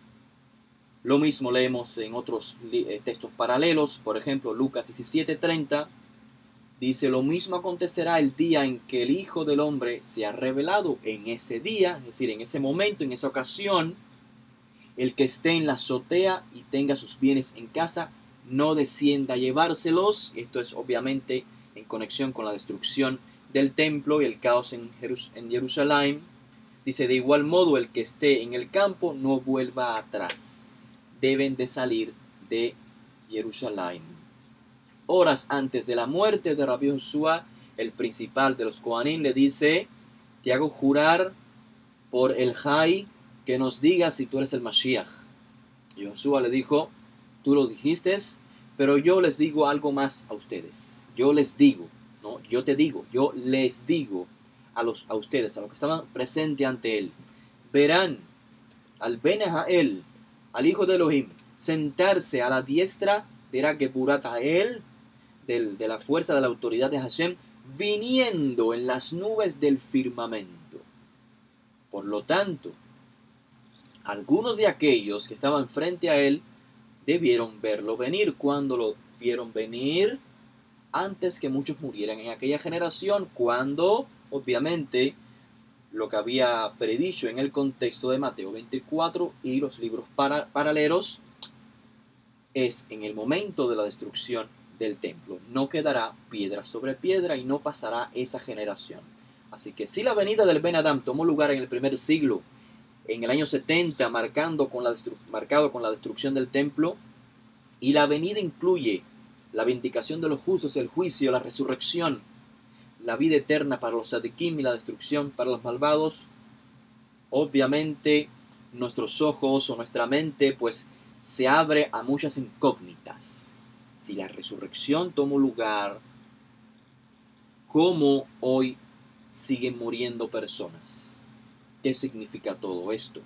Lo mismo leemos en otros textos paralelos, por ejemplo, Lucas 17:30, dice, lo mismo acontecerá el día en que el Hijo del Hombre sea revelado. En ese día, es decir, en ese momento, en esa ocasión, el que esté en la azotea y tenga sus bienes en casa, no descienda a llevárselos. Esto es obviamente en conexión con la destrucción del templo y el caos en Jerusalén. Dice, de igual modo, el que esté en el campo no vuelva atrás. Deben de salir de Jerusalén. Horas antes de la muerte de Rabbi Josué, el principal de los Kohanim le dice, te hago jurar por el Jai que nos digas si tú eres el Mashiach. Y Josué le dijo, tú lo dijiste, pero yo les digo algo más a ustedes. Yo les digo, no, yo te digo, yo les digo a ustedes, a los que estaban presentes ante él, verán al Ben Jael, al Hijo de Elohim, sentarse a la diestra de la Geburat Hael, de la fuerza de la autoridad de Hashem, viniendo en las nubes del firmamento. Por lo tanto, algunos de aquellos que estaban frente a él debieron verlo venir. Cuando lo vieron venir, antes que muchos murieran en aquella generación, cuando obviamente lo que había predicho en el contexto de Mateo 24 y los libros paralelos es en el momento de la destrucción del templo. No quedará piedra sobre piedra y no pasará esa generación. Así que si la venida del Ben Adam tomó lugar en el primer siglo, en el año 70, marcado con la destrucción del templo, y la venida incluye la vindicación de los justos, el juicio, la resurrección, la vida eterna para los sadikim y la destrucción para los malvados, obviamente nuestros ojos o nuestra mente pues se abre a muchas incógnitas. Si la resurrección tomó lugar, ¿cómo hoy siguen muriendo personas? ¿Qué significa todo esto?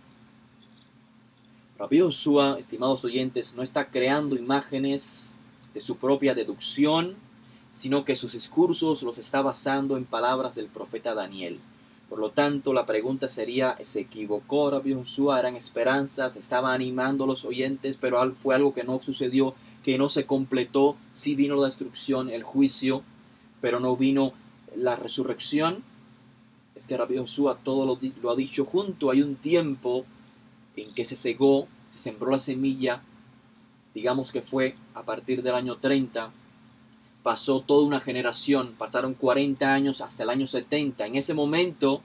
Rabbi Josué, estimados oyentes, no está creando imágenes de su propia deducción, sino que sus discursos los está basando en palabras del profeta Daniel. Por lo tanto, la pregunta sería, ¿se equivocó Rabbi Josué? ¿Eran esperanzas? ¿Estaba animando a los oyentes? Pero fue algo que no sucedió, que no se completó. Sí vino la destrucción, el juicio, pero no vino la resurrección. Es que Rabbi Josué todo lo ha dicho junto. Hay un tiempo en que se cegó, se sembró la semilla, digamos que fue a partir del año 30, pasó toda una generación, pasaron 40 años hasta el año 70. En ese momento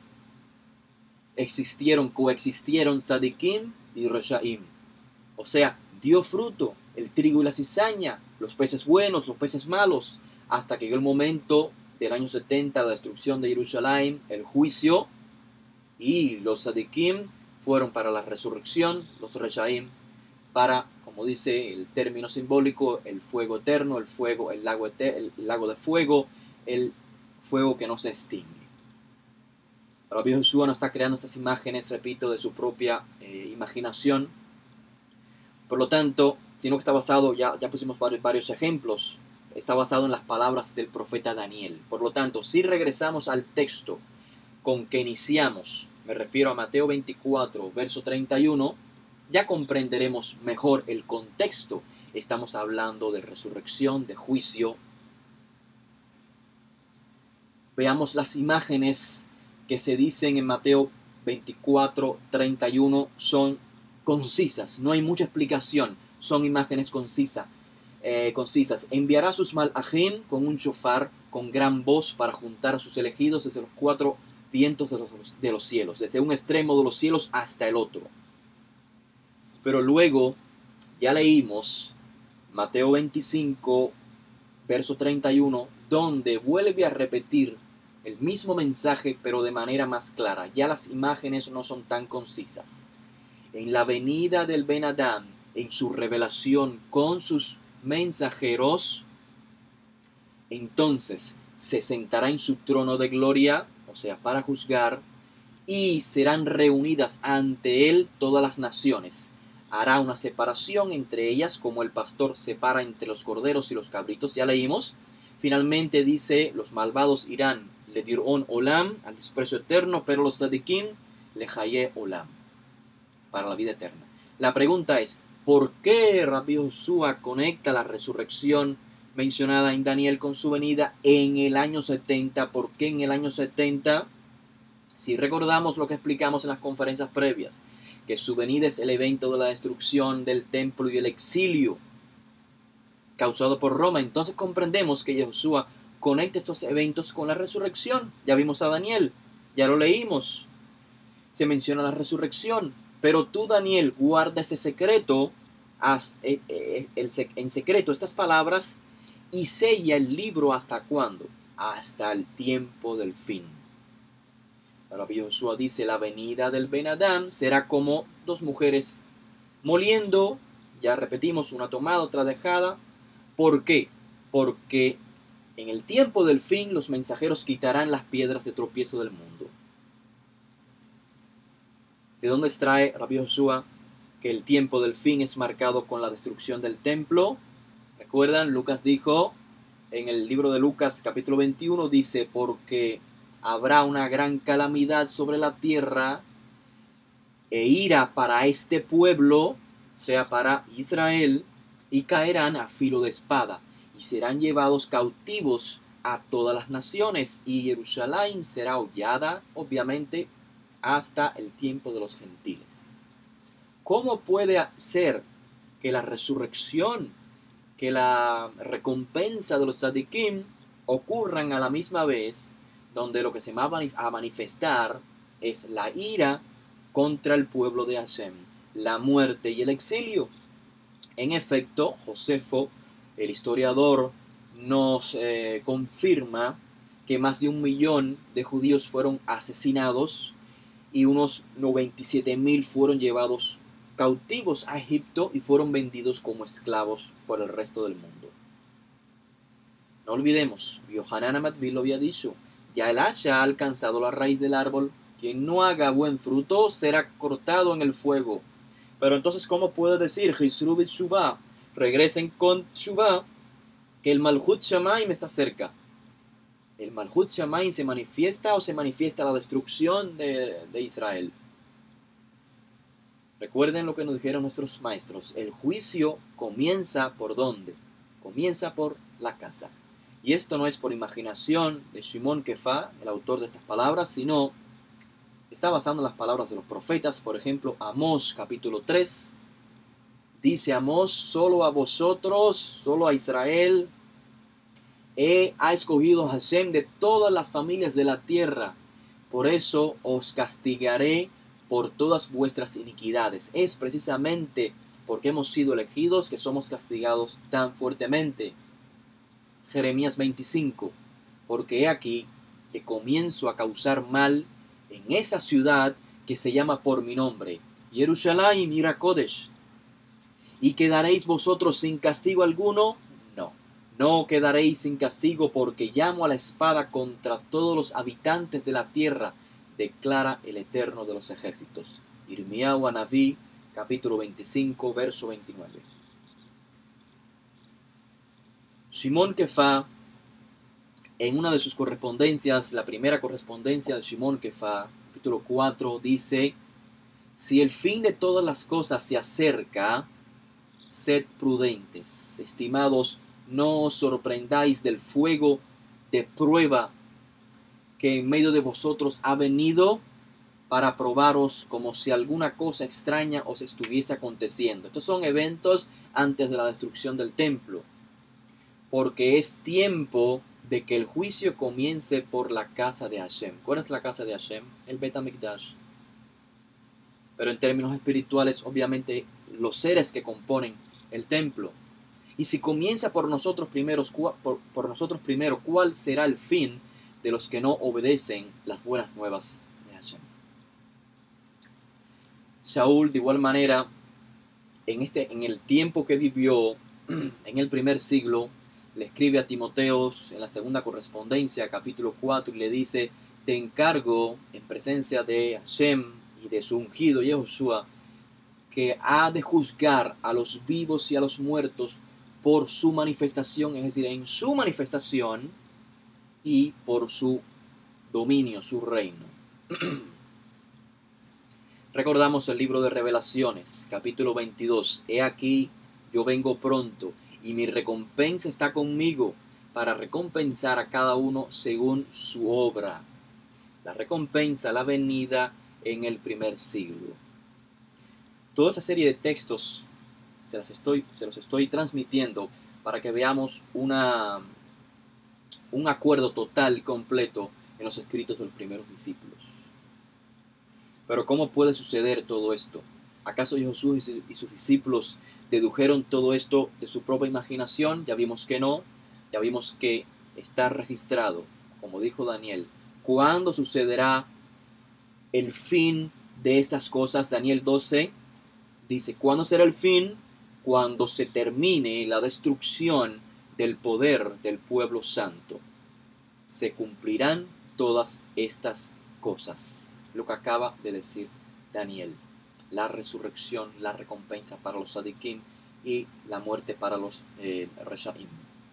coexistieron Tzadikim y Reshaim. O sea, dio fruto el trigo y la cizaña, los peces buenos, los peces malos, hasta que llegó el momento del año 70, la destrucción de Jerusalén, el juicio, y los Tzadikim fueron para la resurrección, los Reshaim para, como dice el término simbólico, el fuego eterno, el lago de fuego, el fuego que no se extingue. Rabbi Joshua no está creando estas imágenes, repito, de su propia imaginación. Por lo tanto, sino que está basado, ya pusimos varios ejemplos, está basado en las palabras del profeta Daniel. Por lo tanto, si regresamos al texto con que iniciamos, me refiero a Mateo 24, verso 31, ya comprenderemos mejor el contexto. Estamos hablando de resurrección, de juicio. Veamos las imágenes que se dicen en Mateo 24, 31, son concisas, no hay mucha explicación, son imágenes concisas. Enviará a sus malajim con un shofar, con gran voz, para juntar a sus elegidos desde los cuatro vientos de los cielos, desde un extremo de los cielos hasta el otro. Pero luego, ya leímos Mateo 25, verso 31, donde vuelve a repetir el mismo mensaje, pero de manera más clara. Ya las imágenes no son tan concisas. En la venida del Ben Adam, en su revelación con sus mensajeros, entonces se sentará en su trono de gloria, o sea, para juzgar, y serán reunidas ante él todas las naciones. Hará una separación entre ellas, como el pastor separa entre los corderos y los cabritos, ya leímos. Finalmente dice, los malvados irán le dirón olam, al desprecio eterno, pero los tzadikim le haye olam, para la vida eterna. La pregunta es, ¿por qué Rabbi Joshua conecta la resurrección mencionada en Daniel con su venida en el año 70? ¿Por qué en el año 70? Si recordamos lo que explicamos en las conferencias previas, que su venida es el evento de la destrucción del templo y el exilio causado por Roma, entonces comprendemos que Joshua conecta estos eventos con la resurrección. Ya vimos a Daniel, ya lo leímos, se menciona la resurrección, pero tú, Daniel, guarda ese secreto, en secreto estas palabras, y sella el libro. ¿Hasta cuándo? Hasta el tiempo del fin. Rabbi Joshua dice, la venida del Ben Adam será como dos mujeres moliendo, ya repetimos, una tomada, otra dejada. ¿Por qué? Porque en el tiempo del fin los mensajeros quitarán las piedras de tropiezo del mundo. ¿De dónde extrae Rabbi Joshua que el tiempo del fin es marcado con la destrucción del templo? ¿Recuerdan? Lucas dijo, en el libro de Lucas capítulo 21, dice, porque habrá una gran calamidad sobre la tierra e ira para este pueblo, o sea, para Israel, y caerán a filo de espada, y serán llevados cautivos a todas las naciones, y Jerusalén será hollada, obviamente, hasta el tiempo de los gentiles. ¿Cómo puede ser que la resurrección, que la recompensa de los tzadikim ocurran a la misma vez, donde lo que se va a manifestar es la ira contra el pueblo de Hashem, la muerte y el exilio? En efecto, Josefo, el historiador, nos confirma que más de 1 millón de judíos fueron asesinados y unos 97.000 fueron llevados cautivos a Egipto y fueron vendidos como esclavos por el resto del mundo. No olvidemos, Yohanan Amatbil lo había dicho, ya el hacha ha alcanzado la raíz del árbol, quien no haga buen fruto será cortado en el fuego. Pero entonces, ¿cómo puede decir Jisru b'Teshuvah, regresen con Teshuvah, que el Malchut Shamayim está cerca? ¿El Malchut Shamayim se manifiesta o se manifiesta la destrucción de Israel? Recuerden lo que nos dijeron nuestros maestros, el juicio comienza ¿por dónde? Comienza por la casa. Y esto no es por imaginación de Shimon Kefa, el autor de estas palabras, sino está basado en las palabras de los profetas. Por ejemplo, Amós capítulo 3, dice Amós, solo a vosotros, solo a Israel, Ha escogido Hashem de todas las familias de la tierra. Por eso os castigaré por todas vuestras iniquidades. Es precisamente porque hemos sido elegidos que somos castigados tan fuertemente. Jeremías 25. Porque he aquí que comienzo a causar mal en esa ciudad que se llama por mi nombre, Jerusalén y Kodesh. ¿Y quedaréis vosotros sin castigo alguno? No, no quedaréis sin castigo, porque llamo a la espada contra todos los habitantes de la tierra, declara el Eterno de los ejércitos. Irmiyahu Hanaví, capítulo 25, verso 29. Shimon Kefa, en una de sus correspondencias, la primera correspondencia de Shimon Kefa, capítulo 4, dice: si el fin de todas las cosas se acerca, sed prudentes, estimados, no os sorprendáis del fuego de prueba que en medio de vosotros ha venido para probaros como si alguna cosa extraña os estuviese aconteciendo. Estos son eventos antes de la destrucción del templo, porque es tiempo de que el juicio comience por la casa de Hashem. ¿Cuál es la casa de Hashem? El Bet HaMikdash. Pero en términos espirituales, obviamente, los seres que componen el templo. Y si comienza por nosotros primero, ¿cuál será el fin de los que no obedecen las buenas nuevas de Hashem? Shaul, de igual manera, en el tiempo que vivió, en el primer siglo, le escribe a Timoteos en la segunda correspondencia, capítulo 4, y le dice: te encargo en presencia de Hashem y de su ungido Yehoshua, que ha de juzgar a los vivos y a los muertos por su manifestación, es decir, en su manifestación, y por su dominio, su reino. Recordamos el libro de Revelaciones, capítulo 22. He aquí, yo vengo pronto, y mi recompensa está conmigo, para recompensar a cada uno según su obra. La recompensa, la venida en el primer siglo. Toda esta serie de textos se los estoy transmitiendo para que veamos un acuerdo total y completo en los escritos de los primeros discípulos. Pero ¿cómo puede suceder todo esto? ¿Acaso Jesús y sus discípulos dedujeron todo esto de su propia imaginación? Ya vimos que no. Ya vimos que está registrado, como dijo Daniel. ¿Cuándo sucederá el fin de estas cosas? Daniel 12 dice: ¿cuándo será el fin? Cuando se termine la destrucción del poder del pueblo santo. Se cumplirán todas estas cosas. Lo que acaba de decir Daniel. La resurrección, la recompensa para los sadikim y la muerte para los reshaim.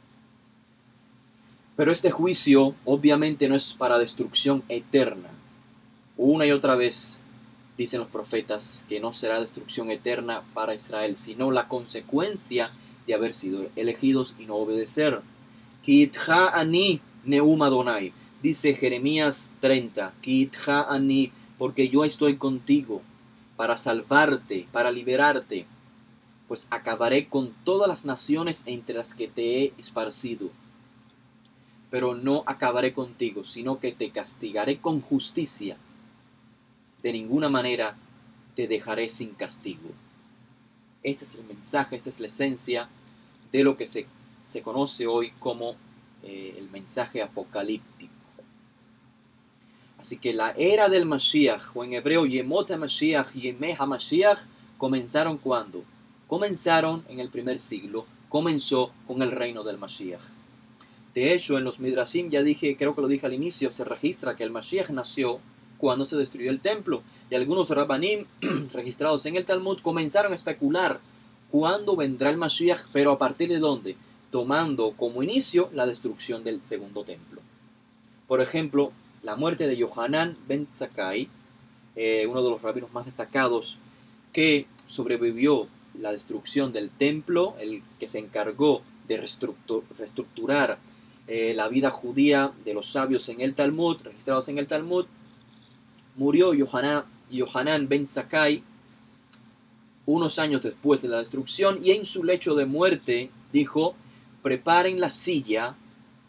Pero este juicio obviamente no es para destrucción eterna. Una y otra vez dicen los profetas que no será destrucción eterna para Israel, sino la consecuencia de haber sido elegidos y no obedecer. Ki itcha ani neum Adonai, dice Jeremías 30, Ki itcha ani, porque yo estoy contigo para salvarte, para liberarte, pues acabaré con todas las naciones entre las que te he esparcido. Pero no acabaré contigo, sino que te castigaré con justicia. De ninguna manera te dejaré sin castigo. Este es el mensaje, esta es la esencia de lo que se conoce hoy como el mensaje apocalíptico. Así que la era del Mashiach, o en hebreo Yemot HaMashiach, Yemeh HaMashiach, comenzaron ¿cuándo? Comenzaron en el primer siglo, comenzó con el reino del Mashiach. De hecho, en los Midrashim, ya dije, creo que lo dije al inicio, se registra que el Mashiach nació cuando se destruyó el templo. Y algunos Rabbanim registrados en el Talmud comenzaron a especular cuándo vendrá el Mashiach, pero a partir de dónde, tomando como inicio la destrucción del segundo templo. Por ejemplo, la muerte de Yohanan ben Zakkai, uno de los rabinos más destacados que sobrevivió la destrucción del templo, el que se encargó de reestructurar la vida judía de los sabios en el Talmud, registrados en el Talmud. Murió Yohanan ben Zakkai unos años después de la destrucción, y en su lecho de muerte dijo: preparen la silla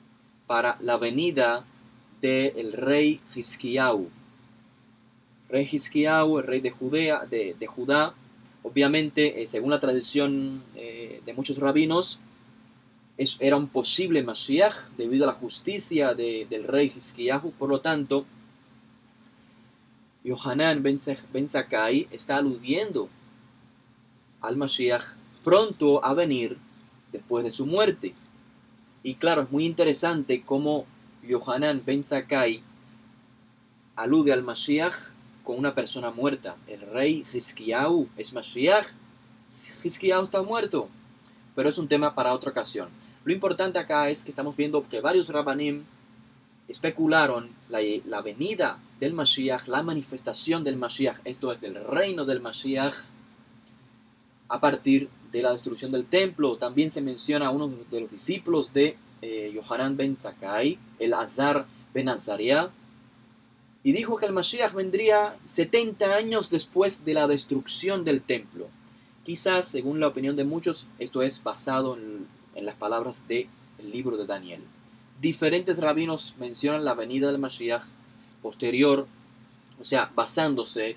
para la venida del rey Hizkiyahu. Rey Hizkiyahu, el rey de Judá, obviamente, según la tradición de muchos rabinos, era un posible Mashiach debido a la justicia del rey Hizkiyahu. Por lo tanto, Yohanan ben Zakkai está aludiendo al Mashiach pronto a venir después de su muerte. Y claro, es muy interesante cómo Yohanan ben Zakkai alude al Mashiach con una persona muerta. El rey Hizkiyahu es Mashiach. Hizkiyahu está muerto. Pero es un tema para otra ocasión. Lo importante acá es que estamos viendo que varios Rabbanim especularon la venida del Mashiach, la manifestación del Mashiach, esto es del reino del Mashiach, a partir de la destrucción del templo. También se menciona a uno de los discípulos de Yohanan ben Zakkai, el Azar ben Azariah, y dijo que el Mashiach vendría 70 años después de la destrucción del templo. Quizás, según la opinión de muchos, esto es basado en las palabras del libro de Daniel. Diferentes rabinos mencionan la venida del Mashiach posterior, o sea, basándose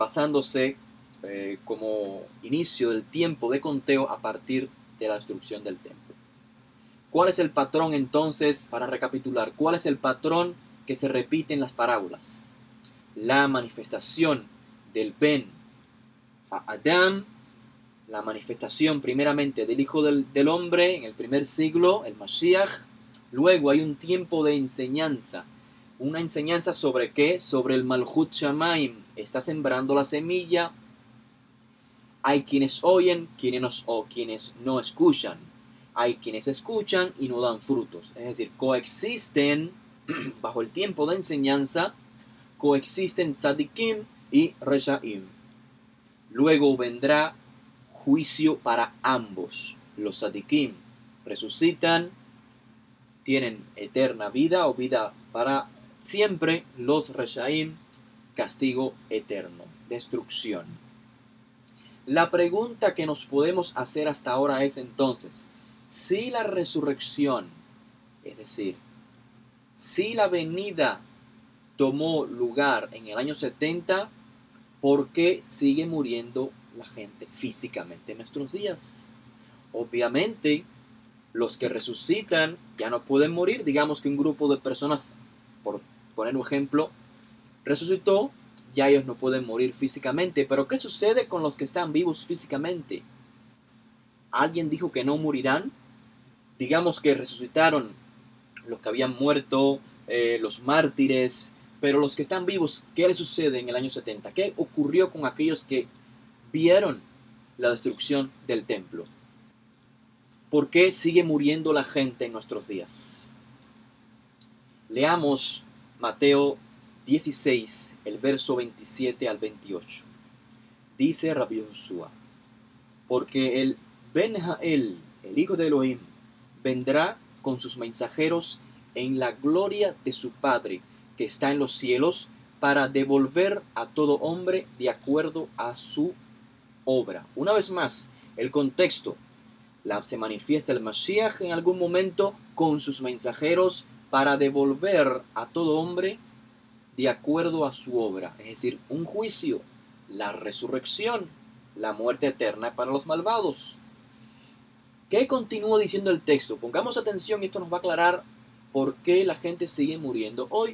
como inicio del tiempo de conteo a partir de la destrucción del templo. ¿Cuál es el patrón entonces, para recapitular? ¿Cuál es el patrón que se repite en las parábolas? La manifestación del Ben a Adam, la manifestación primeramente del Hijo del Hombre en el primer siglo, el Mashiach. Luego hay un tiempo de enseñanza. ¿Una enseñanza sobre qué? Sobre el Malchut Shamaim. Está sembrando la semilla. Hay quienes oyen, quienes no escuchan. Hay quienes escuchan y no dan frutos. Es decir, coexisten, bajo el tiempo de enseñanza, coexisten tzadikim y reshaim. Luego vendrá juicio para ambos. Los tzadikim resucitan, tienen eterna vida o vida para siempre. Los reshaim, castigo eterno, destrucción. La pregunta que nos podemos hacer hasta ahora es entonces, si la resurrección, es decir, si la venida tomó lugar en el año 70, ¿por qué sigue muriendo la gente físicamente en nuestros días? Obviamente, los que resucitan ya no pueden morir. Digamos que un grupo de personas, por poner un ejemplo, resucitó, ya ellos no pueden morir físicamente. Pero ¿qué sucede con los que están vivos físicamente? ¿Alguien dijo que no morirán? Digamos que resucitaron los que habían muerto, los mártires, pero los que están vivos, ¿qué les sucede en el año 70? ¿Qué ocurrió con aquellos que vieron la destrucción del templo? ¿Por qué sigue muriendo la gente en nuestros días? Leamos Mateo 16, el verso 27 al 28. Dice Rabbi Joshua, porque el Ben-Jael, el hijo de Elohim, vendrá con sus mensajeros en la gloria de su Padre, que está en los cielos, para devolver a todo hombre de acuerdo a su obra. Una vez más, el contexto. Se manifiesta el Mashiach en algún momento con sus mensajeros para devolver a todo hombre de acuerdo a su obra. Es decir, un juicio, la resurrección, la muerte eterna para los malvados. ¿Qué continúa diciendo el texto? Pongamos atención y esto nos va a aclarar por qué la gente sigue muriendo hoy.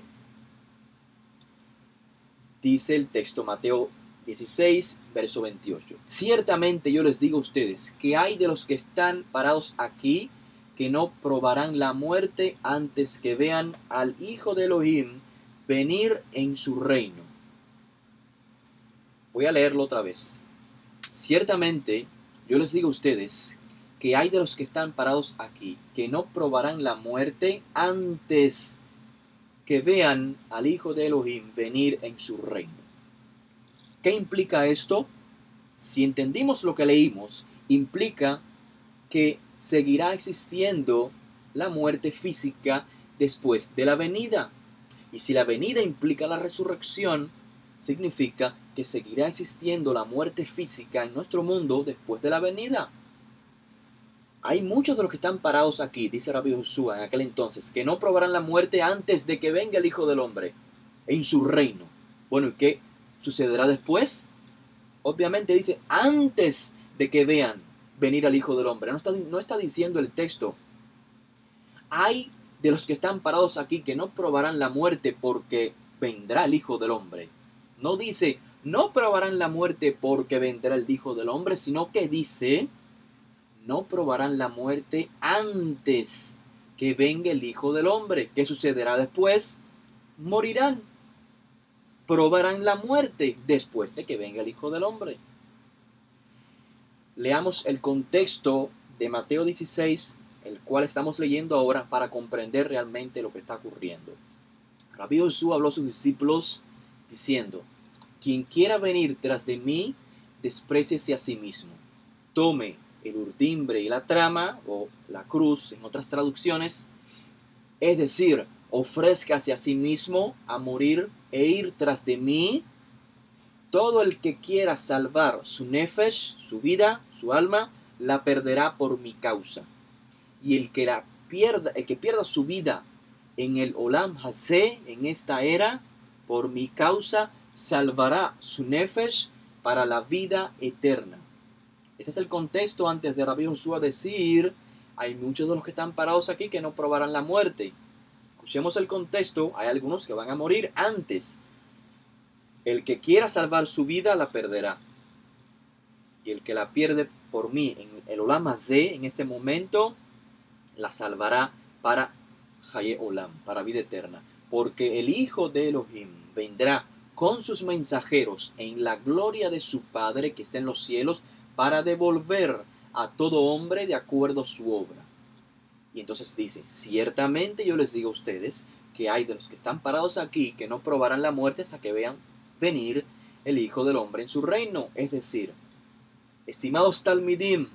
Dice el texto, Mateo 16, verso 28. Ciertamente yo les digo a ustedes que hay de los que están parados aquí que no probarán la muerte antes que vean al Hijo de Elohim venir en su reino. Voy a leerlo otra vez. Ciertamente yo les digo a ustedes que hay de los que están parados aquí que no probarán la muerte antes que vean al Hijo de Elohim venir en su reino. ¿Qué implica esto? Si entendimos lo que leímos, implica que seguirá existiendo la muerte física después de la venida. Y si la venida implica la resurrección, significa que seguirá existiendo la muerte física en nuestro mundo después de la venida. Hay muchos de los que están parados aquí, dice Rabbi Joshua en aquel entonces, que no probarán la muerte antes de que venga el Hijo del Hombre en su reino. Bueno, ¿y qué sucederá después? Obviamente dice, antes de que vean venir al Hijo del Hombre. No está diciendo el texto. Hay de los que están parados aquí que no probarán la muerte porque vendrá el Hijo del Hombre. No dice, no probarán la muerte porque vendrá el Hijo del Hombre, sino que dice, no probarán la muerte antes que venga el Hijo del Hombre. ¿Qué sucederá después? Morirán. Probarán la muerte después de que venga el Hijo del Hombre. Leamos el contexto de Mateo 16, el cual estamos leyendo ahora para comprender realmente lo que está ocurriendo. Rabbi Joshua habló a sus discípulos diciendo, quien quiera venir tras de mí, despréciese a sí mismo. Tome el urdimbre y la trama, o la cruz en otras traducciones, es decir, ofrézcase a sí mismo a morir e ir tras de mí. Todo el que quiera salvar su nefesh, su vida, su alma, la perderá por mi causa. Y el que pierda su vida en el Olam Hazé, en esta era, por mi causa, salvará su nefesh para la vida eterna. Ese es el contexto antes de Rabbi Joshua decir, hay muchos de los que están parados aquí que no probarán la muerte. Escuchemos el contexto, hay algunos que van a morir antes. El que quiera salvar su vida la perderá. Y el que la pierde por mí en el Olam Hazé, en este momento, la salvará para Haye Olam, para vida eterna. Porque el Hijo de Elohim vendrá con sus mensajeros en la gloria de su Padre que está en los cielos para devolver a todo hombre de acuerdo a su obra. Y entonces dice, ciertamente yo les digo a ustedes que hay de los que están parados aquí que no probarán la muerte hasta que vean venir el Hijo del Hombre en su reino. Es decir, estimados talmidim,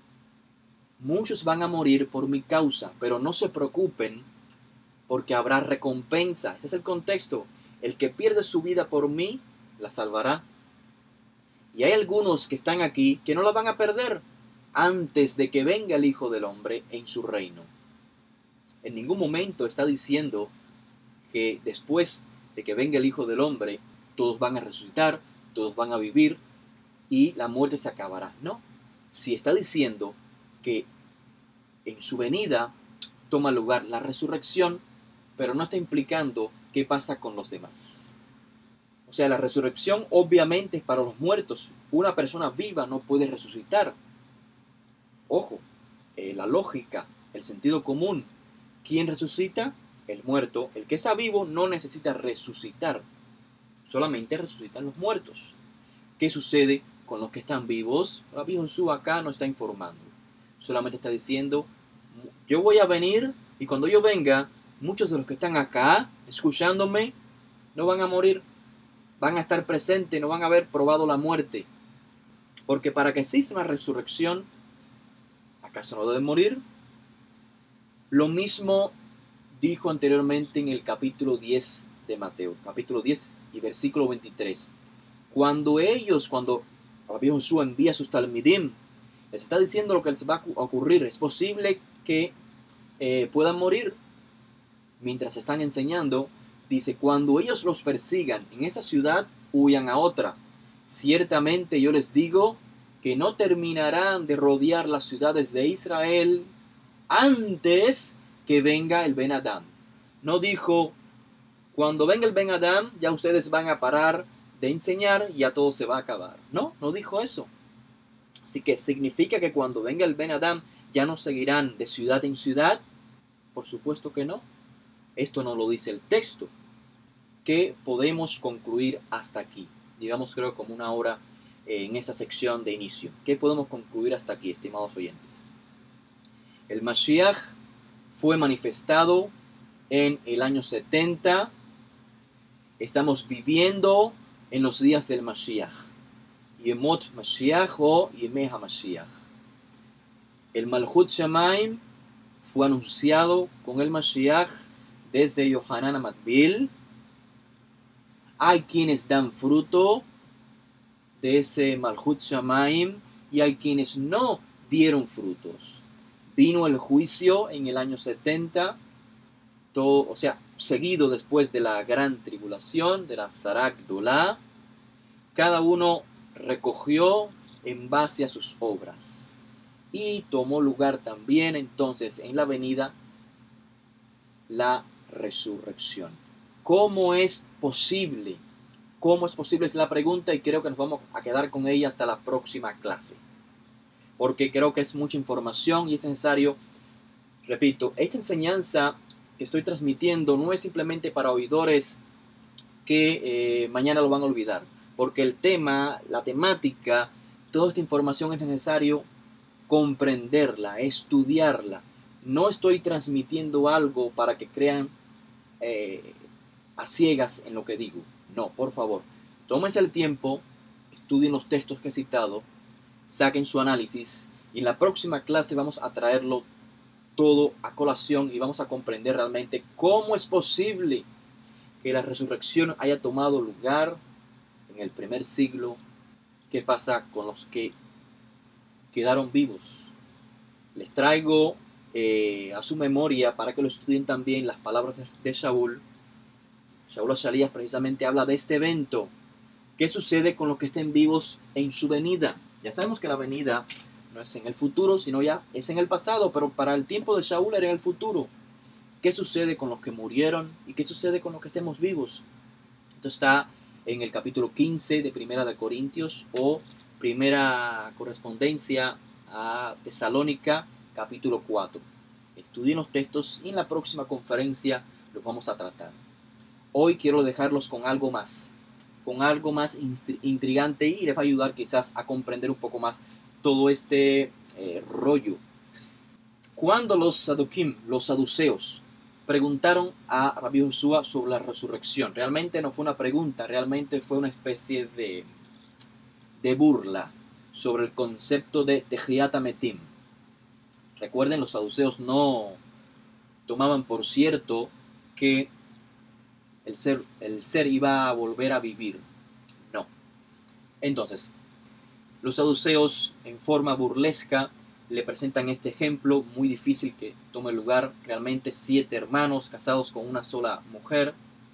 muchos van a morir por mi causa, pero no se preocupen porque habrá recompensa. Este es el contexto. El que pierde su vida por mí, la salvará. Y hay algunos que están aquí que no la van a perder antes de que venga el Hijo del Hombre en su reino. En ningún momento está diciendo que después de que venga el Hijo del Hombre, todos van a resucitar, todos van a vivir y la muerte se acabará. No. Si está diciendo que en su venida toma lugar la resurrección, pero no está implicando qué pasa con los demás. O sea, la resurrección obviamente es para los muertos. Una persona viva no puede resucitar. Ojo, la lógica, el sentido común. ¿Quién resucita? El muerto. El que está vivo no necesita resucitar. Solamente resucitan los muertos. ¿Qué sucede con los que están vivos? Rabbi Joshua acá no está informando. Solamente está diciendo, yo voy a venir y cuando yo venga, muchos de los que están acá, escuchándome, no van a morir. Van a estar presentes, no van a haber probado la muerte. Porque para que exista una resurrección, ¿acaso no deben morir? Lo mismo dijo anteriormente en el capítulo 10 de Mateo, capítulo 10 y versículo 23. Cuando Rabbi Joshua envía a sus talmidim, les está diciendo lo que les va a ocurrir. Es posible que puedan morir mientras están enseñando. Dice, cuando ellos los persigan en esta ciudad, huyan a otra. Ciertamente yo les digo que no terminarán de rodear las ciudades de Israel antes que venga el Ben Adam. No dijo, cuando venga el Ben Adam, ya ustedes van a parar de enseñar y ya todo se va a acabar. No dijo eso. Así que significa que cuando venga el Ben Adam, ya no seguirán de ciudad en ciudad. Por supuesto que no. Esto no lo dice el texto. ¿Qué podemos concluir hasta aquí? Digamos, creo como una hora en esta sección de inicio. ¿Qué podemos concluir hasta aquí, estimados oyentes? El Mashiach fue manifestado en el año 70. Estamos viviendo en los días del Mashiach. Yemot Mashiach o Yemei HaMashiach. El Malchut Shamaim fue anunciado con el Mashiach desde Yohanan HaMatbil. Hay quienes dan fruto de ese Malchut Shamaim y hay quienes no dieron frutos. Vino el juicio en el año 70, todo, o sea, seguido después de la gran tribulación, de la Sarak Dolá. Cada uno recogió en base a sus obras. Y tomó lugar también entonces en la venida la resurrección. ¿Cómo es posible? ¿Cómo es posible? Es la pregunta y creo que nos vamos a quedar con ella hasta la próxima clase. Porque creo que es mucha información y es necesario, repito, esta enseñanza que estoy transmitiendo no es simplemente para oidores que mañana lo van a olvidar. Porque el tema, la temática, toda esta información es necesario comprenderla, estudiarla. No estoy transmitiendo algo para que crean a ciegas en lo que digo. No, por favor, tómense el tiempo, estudien los textos que he citado, saquen su análisis y en la próxima clase vamos a traerlo todo a colación y vamos a comprender realmente cómo es posible que la resurrección haya tomado lugar en el primer siglo. ¿Qué pasa con los que quedaron vivos? Les traigo a su memoria para que lo estudien también las palabras de Shaul. Shaul Ashalías precisamente habla de este evento. ¿Qué sucede con los que estén vivos en su venida? Ya sabemos que la venida no es en el futuro, sino ya es en el pasado, pero para el tiempo de Shaul era en el futuro. ¿Qué sucede con los que murieron y qué sucede con los que estemos vivos? Esto está en el capítulo 15 de Primera de Corintios o Primera Correspondencia a Tesalónica, capítulo 4. Estudien los textos y en la próxima conferencia los vamos a tratar. Hoy quiero dejarlos con algo más intrigante y les va a ayudar quizás a comprender un poco más todo este rollo. Cuando los saduquim, los saduceos, preguntaron a Rabbi Joshua sobre la resurrección, realmente no fue una pregunta, realmente fue una especie de burla sobre el concepto de Tejiat Ametim. Recuerden, los saduceos no tomaban por cierto que el ser iba a volver a vivir. No. Entonces, los saduceos en forma burlesca le presentan este ejemplo muy difícil que tome lugar. Realmente 7 hermanos casados con una sola mujer.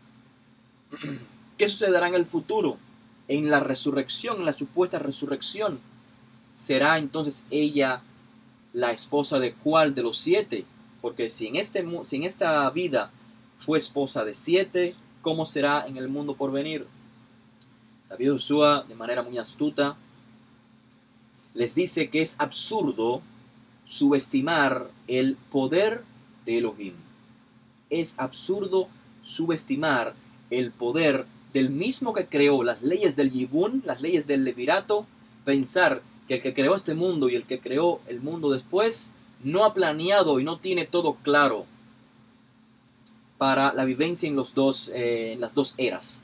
¿Qué sucederá en el futuro? En la resurrección, en la supuesta resurrección. ¿Será entonces ella la esposa de cuál de los 7? Porque si en esta vida fue esposa de 7, ¿cómo será en el mundo por venir? Rabbi Joshua, de manera muy astuta, les dice que es absurdo subestimar el poder de Elohim. Es absurdo subestimar el poder del mismo que creó las leyes del Yibún, las leyes del Levirato, pensar que el que creó este mundo y el que creó el mundo después no ha planeado y no tiene todo claro para la vivencia en las dos eras.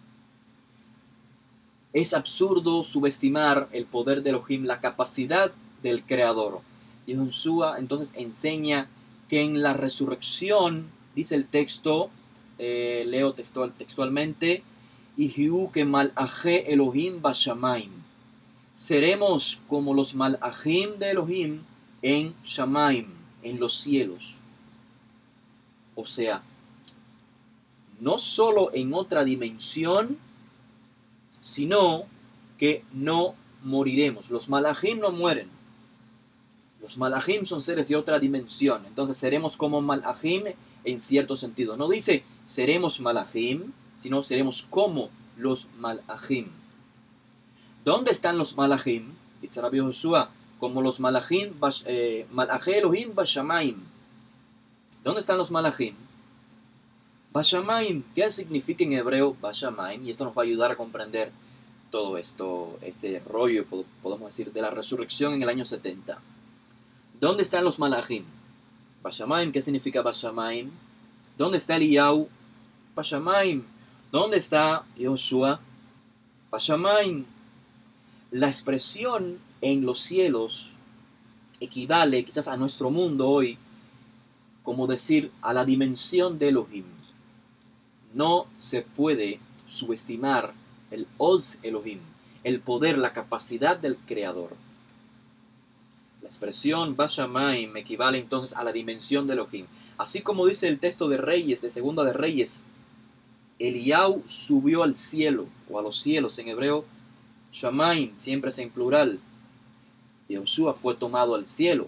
Es absurdo subestimar el poder de Elohim, la capacidad del Creador. Y Joshua entonces enseña que en la resurrección, dice el texto, leo textualmente, Ihiu que mal'aje Elohim bashamayim. Seremos como los mal'ajim de Elohim en Shamaim, en los cielos. O sea, no solo en otra dimensión, sino que no moriremos. Los malajim no mueren. Los malajim son seres de otra dimensión. Entonces seremos como malajim en cierto sentido. No dice seremos malajim, sino seremos como los malajim. ¿Dónde están los malajim? Dice Rabbi Joshua, como los malajim, malajé Elohim bashamayim. ¿Dónde están los malajim? Bashamayim, ¿qué significa en hebreo Bashamayim? Y esto nos va a ayudar a comprender todo esto, este rollo, podemos decir, de la resurrección en el año 70. ¿Dónde están los malachim? Bashamayim, ¿qué significa Bashamayim? ¿Dónde está Eliyahu? Bashamayim. ¿Dónde está Joshua? Bashamayim. La expresión en los cielos equivale quizás a nuestro mundo hoy como decir a la dimensión de Elohim. No se puede subestimar el Oz Elohim, el poder, la capacidad del Creador. La expresión Bashamayim equivale entonces a la dimensión de Elohim. Así como dice el texto de Reyes, de Segunda de Reyes, Eliyahu subió al cielo, o a los cielos en hebreo, Shamaim, siempre es en plural. Yoshua fue tomado al cielo.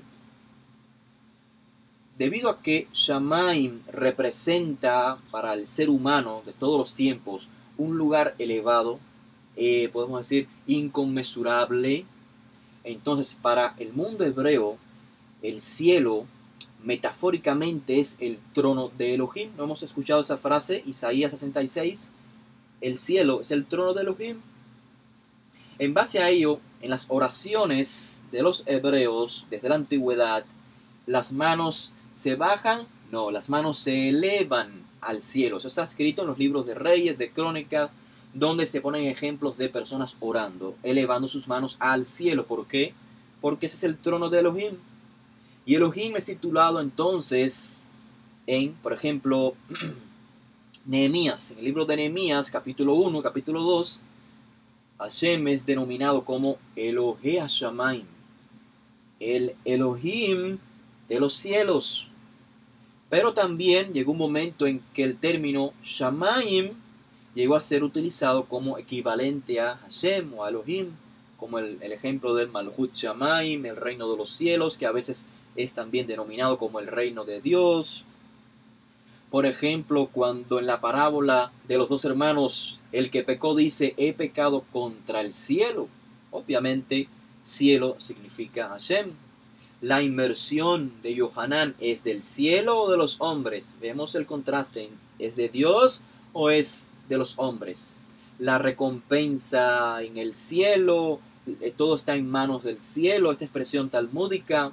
Debido a que Shamaim representa para el ser humano de todos los tiempos un lugar elevado, podemos decir inconmensurable, entonces para el mundo hebreo el cielo metafóricamente es el trono de Elohim. ¿No hemos escuchado esa frase? Isaías 66, el cielo es el trono de Elohim. En base a ello, en las oraciones de los hebreos desde la antigüedad, las manos se bajan, no, las manos se elevan al cielo. Eso está escrito en los libros de Reyes, de Crónicas, donde se ponen ejemplos de personas orando, elevando sus manos al cielo. ¿Por qué? Porque ese es el trono de Elohim. Y Elohim es titulado entonces en, por ejemplo, Nehemías. En el libro de Nehemías, capítulo 1, capítulo 2, Hashem es denominado como Elohe Hashamayim, el Elohim de los cielos. Pero también llegó un momento en que el término Shamayim llegó a ser utilizado como equivalente a Hashem o a Elohim, como el ejemplo del Malhut Shamayim, el reino de los cielos, que a veces es también denominado como el reino de Dios. Por ejemplo, cuando en la parábola de los dos hermanos, el que pecó dice, he pecado contra el cielo. Obviamente, cielo significa Hashem. La inmersión de Yohanan es del cielo o de los hombres. Vemos el contraste. ¿Es de Dios o es de los hombres? La recompensa en el cielo, todo está en manos del cielo, esta expresión talmúdica.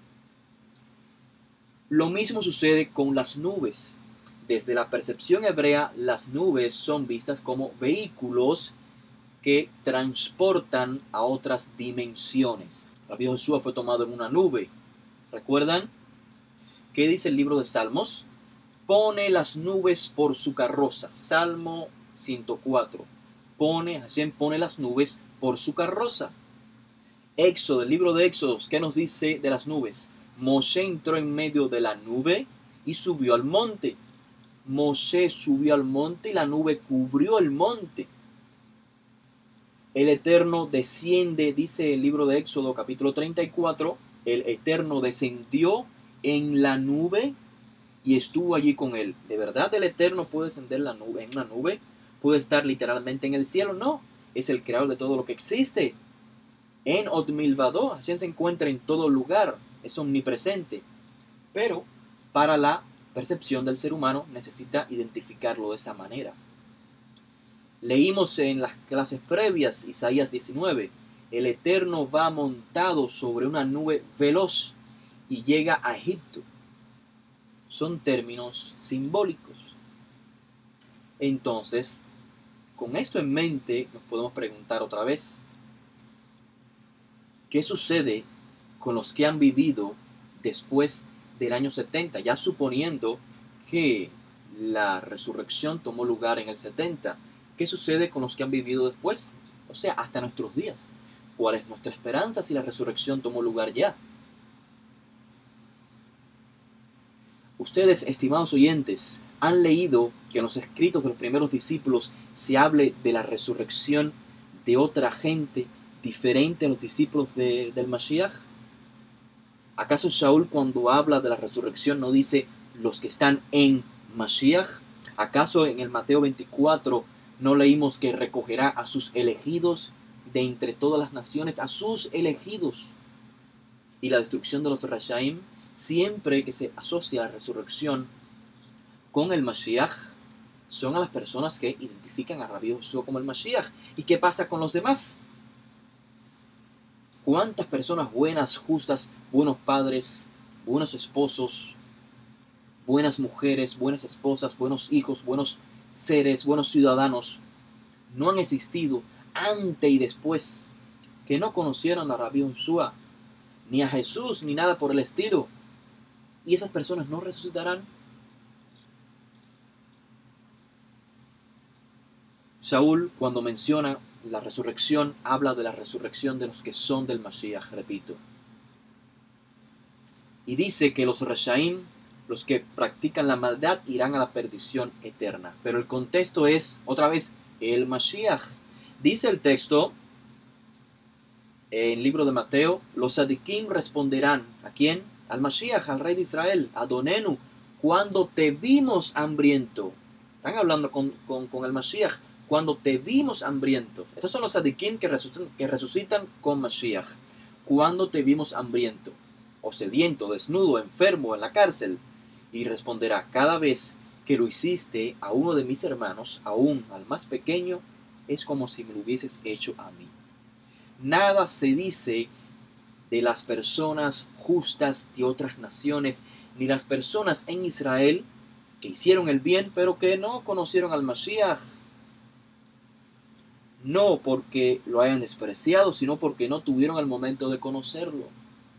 Lo mismo sucede con las nubes. Desde la percepción hebrea, las nubes son vistas como vehículos que transportan a otras dimensiones. Rabbi Joshua fue tomado en una nube. ¿Recuerdan? ¿Qué dice el libro de Salmos? Pone las nubes por su carroza. Salmo 104. Hashem pone las nubes por su carroza. Éxodo, el libro de Éxodos, ¿qué nos dice de las nubes? Moshe entró en medio de la nube y subió al monte. Moshe subió al monte y la nube cubrió el monte. El Eterno desciende, dice el libro de Éxodo capítulo 34, el Eterno descendió en la nube y estuvo allí con él. ¿De verdad el Eterno puede descender en una nube? ¿Puede estar literalmente en el cielo? No, es el creador de todo lo que existe. En Od Milvado, Hashem se encuentra en todo lugar, es omnipresente. Pero para la percepción del ser humano necesita identificarlo de esa manera. Leímos en las clases previas, Isaías 19, el Eterno va montado sobre una nube veloz y llega a Egipto. Son términos simbólicos. Entonces, con esto en mente, nos podemos preguntar otra vez, ¿qué sucede con los que han vivido después del año 70? Ya suponiendo que la resurrección tomó lugar en el 70. ¿Qué sucede con los que han vivido después? O sea, hasta nuestros días. ¿Cuál es nuestra esperanza si la resurrección tomó lugar ya? Ustedes, estimados oyentes, han leído que en los escritos de los primeros discípulos se hable de la resurrección de otra gente diferente a los discípulos del Mashiach. ¿Acaso Shaul cuando habla de la resurrección no dice los que están en Mashiach? ¿Acaso en el Mateo 24 no leímos que recogerá a sus elegidos de entre todas las naciones, a sus elegidos? Y la destrucción de los Rashaim, siempre que se asocia la resurrección con el Mashiach, son a las personas que identifican a Rabbi Joshua como el Mashiach. ¿Y qué pasa con los demás? ¿Cuántas personas buenas, justas, buenos padres, buenos esposos, buenas mujeres, buenas esposas, buenos hijos, buenos seres, buenos ciudadanos no han existido antes y después que no conocieron a Rabbi Joshua, ni a Jesús, ni nada por el estilo? ¿Y esas personas no resucitarán? Shaul, cuando menciona la resurrección, habla de la resurrección de los que son del Mashiach, repito. Y dice que los Reshaim, los que practican la maldad, irán a la perdición eterna. Pero el contexto es, otra vez, el Mashiach. Dice el texto, en el libro de Mateo, los Sadikim responderán, ¿a quién? Al Mashiach, al rey de Israel, Adonenu, cuando te vimos hambriento. Están hablando con el Mashiach, cuando te vimos hambriento. Estos son los Sadikim que resucitan con Mashiach. Cuando te vimos hambriento, o sediento, desnudo, enfermo, en la cárcel. Y responderá, cada vez que lo hiciste a uno de mis hermanos, aún al más pequeño, es como si me lo hubieses hecho a mí. Nada se dice de las personas justas de otras naciones, ni las personas en Israel que hicieron el bien, pero que no conocieron al Mashiach. No porque lo hayan despreciado, sino porque no tuvieron el momento de conocerlo.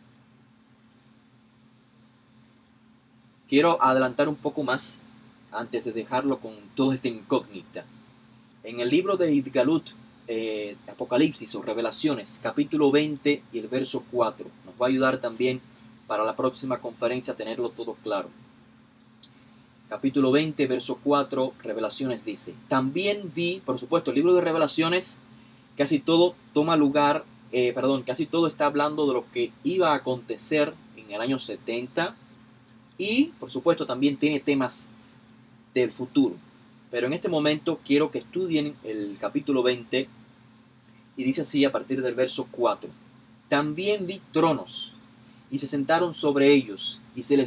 Quiero adelantar un poco más antes de dejarlo con toda esta incógnita. En el libro de Idgalut, Apocalipsis o Revelaciones, capítulo 20 y el verso 4, nos va a ayudar también para la próxima conferencia a tenerlo todo claro. Capítulo 20, verso 4, Revelaciones dice, también vi, por supuesto, el libro de Revelaciones, casi todo toma lugar, casi todo está hablando de lo que iba a acontecer en el año 70 y, por supuesto, también tiene temas del futuro. Pero en este momento quiero que estudien el capítulo 20 y dice así a partir del verso 4. También vi tronos y se sentaron sobre ellos y se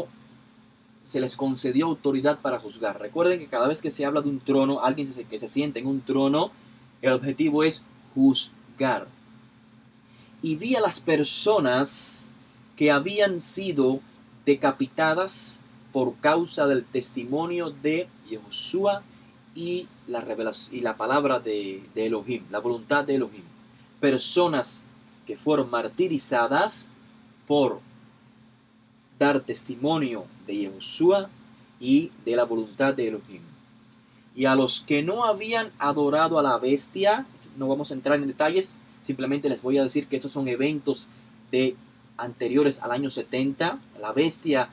les concedió autoridad para juzgar. Recuerden que cada vez que se habla de un trono, alguien que se siente en un trono, el objetivo es juzgar. Y vi a las personas que habían sido decapitadas por causa del testimonio de Yahushua y la palabra de Elohim, la voluntad de Elohim. Personas que fueron martirizadas por dar testimonio de Yahushua y de la voluntad de Elohim. Y a los que no habían adorado a la bestia, no vamos a entrar en detalles, simplemente les voy a decir que estos son eventos anteriores al año 70, la bestia,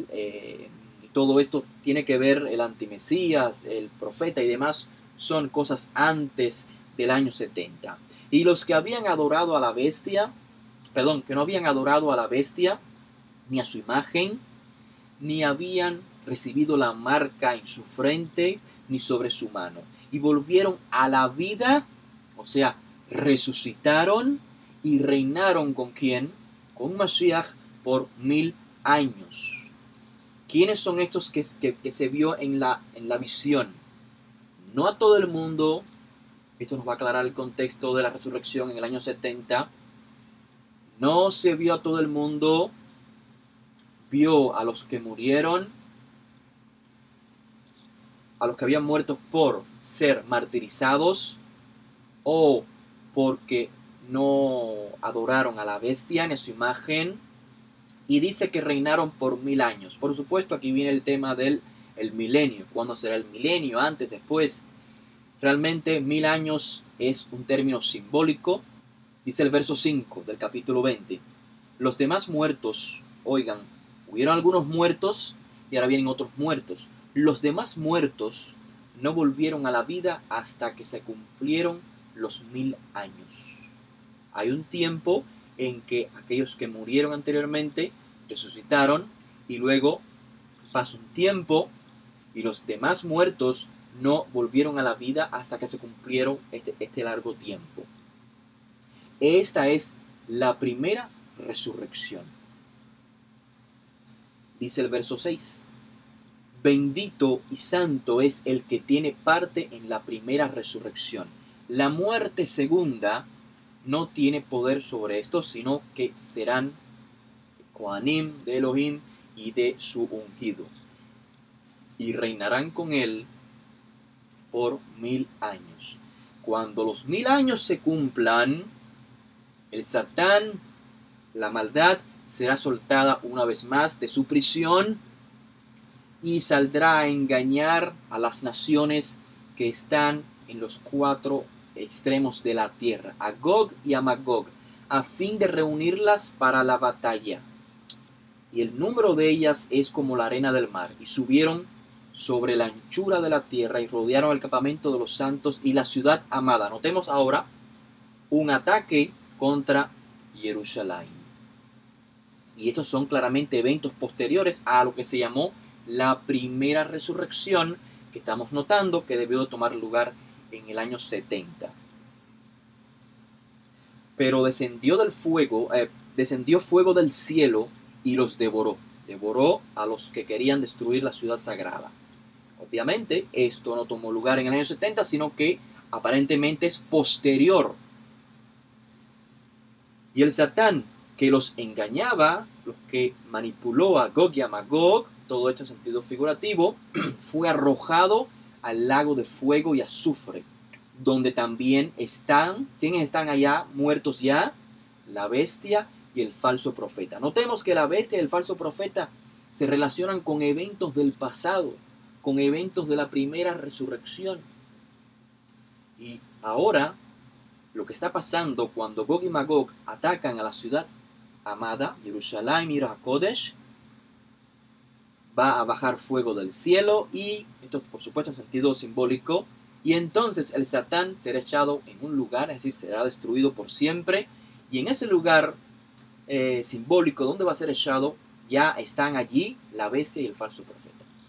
todo esto tiene que ver el antimesías, el profeta y demás, son cosas antes del año 70. Y los que habían adorado a la bestia, que no habían adorado a la bestia, ni a su imagen, ni habían recibido la marca en su frente, ni sobre su mano. Y volvieron a la vida, o sea, resucitaron y reinaron ¿con quién? Con Mashiach por 1000 años. ¿Quiénes son estos que se vio en la visión? No a todo el mundo, esto nos va a aclarar el contexto de la resurrección en el año 70, no se vio a todo el mundo, vio a los que murieron, a los que habían muerto por ser martirizados o porque no adoraron a la bestia ni a su imagen, y dice que reinaron por 1000 años. Por supuesto, aquí viene el tema del milenio. ¿Cuándo será el milenio? ¿Antes? ¿Después? Realmente 1000 años es un término simbólico. Dice el verso 5 del capítulo 20. Los demás muertos, oigan, hubieron algunos muertos y ahora vienen otros muertos. Los demás muertos no volvieron a la vida hasta que se cumplieron los 1000 años. Hay un tiempo en que aquellos que murieron anteriormente resucitaron y luego pasa un tiempo y los demás muertos no volvieron a la vida hasta que se cumplieron este largo tiempo. Esta es la primera resurrección. Dice el verso 6. Bendito y santo es el que tiene parte en la primera resurrección. La muerte segunda no tiene poder sobre estos, sino que serán Kohanim de Elohim y de su ungido. Y reinarán con él por 1000 años. Cuando los 1000 años se cumplan, el Satán, la maldad, será soltada una vez más de su prisión y saldrá a engañar a las naciones que están en los 4 extremos de la tierra, a Gog y a Magog, a fin de reunirlas para la batalla. y el número de ellas es como la arena del mar, y subieron sobre la anchura de la tierra y rodearon el campamento de los santos y la ciudad amada. Notemos ahora un ataque contra Jerusalén. Y estos son claramente eventos posteriores a lo que se llamó la primera resurrección, que estamos notando que debió tomar lugar en el año 70. Pero descendió fuego del cielo y los devoró. Devoró a los que querían destruir la ciudad sagrada. Obviamente, esto no tomó lugar en el año 70, sino que aparentemente es posterior. Y el Satán que los engañaba, los que manipuló a Gog y a Magog, todo esto en sentido figurativo, fue arrojado al lago de fuego y azufre, donde también están, ¿quiénes están allá muertos ya? La bestia y el falso profeta. Notemos que la bestia y el falso profeta se relacionan con eventos del pasado, con eventos de la primera resurrección. Y ahora, lo que está pasando cuando Gog y Magog atacan a la ciudad amada, Jerusalén, Ir HaKodesh, va a bajar fuego del cielo, y esto por supuesto en sentido simbólico, y entonces el Satán será echado en un lugar, es decir, será destruido por siempre, y en ese lugar simbólico donde va a ser echado, ya están allí la bestia y el falso profeta.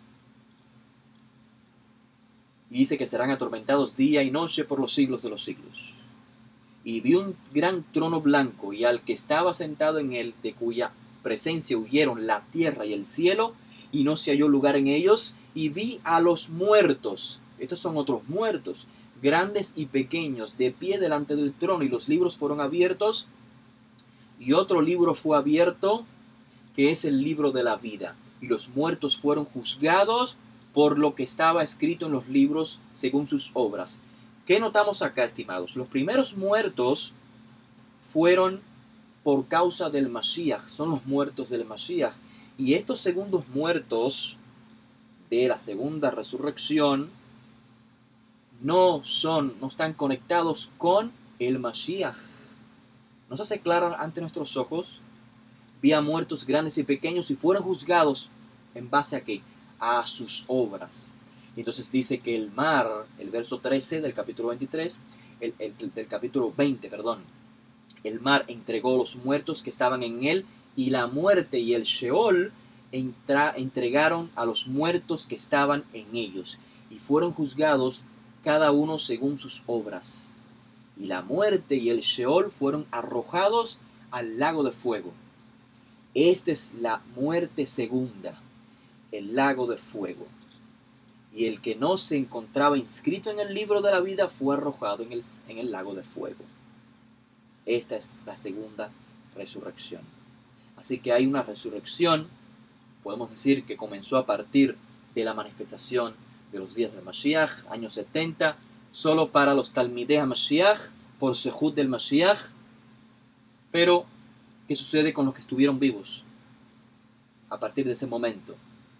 Y dice que serán atormentados día y noche por los siglos de los siglos. Y vi un gran trono blanco, y al que estaba sentado en él, de cuya presencia huyeron la tierra y el cielo, y no se halló lugar en ellos, y vi a los muertos, estos son otros muertos, grandes y pequeños, de pie delante del trono, y los libros fueron abiertos, y otro libro fue abierto, que es el libro de la vida, y los muertos fueron juzgados por lo que estaba escrito en los libros según sus obras. ¿Qué notamos acá, estimados? Los primeros muertos fueron por causa del Mashiach, son los muertos del Mashiach. Y estos segundos muertos de la segunda resurrección no están conectados con el Mashiach. ¿Nos hace claro ante nuestros ojos? Vi a muertos grandes y pequeños y fueron juzgados en base a ¿qué? A sus obras. Y entonces dice que el mar, el verso 13 del capítulo 23, del capítulo 20, perdón, el mar entregó los muertos que estaban en él, y la muerte y el Sheol entregaron a los muertos que estaban en ellos, y fueron juzgados cada uno según sus obras. Y la muerte y el Sheol fueron arrojados al lago de fuego. Esta es la muerte segunda, el lago de fuego. Y el que no se encontraba inscrito en el libro de la vida fue arrojado en el lago de fuego. Esta es la segunda resurrección. Así que hay una resurrección, podemos decir que comenzó a partir de la manifestación de los días del Mashiach, años 70, solo para los Talmidei HaMashiach, por Sehut del Mashiach. Pero, ¿qué sucede con los que estuvieron vivos a partir de ese momento?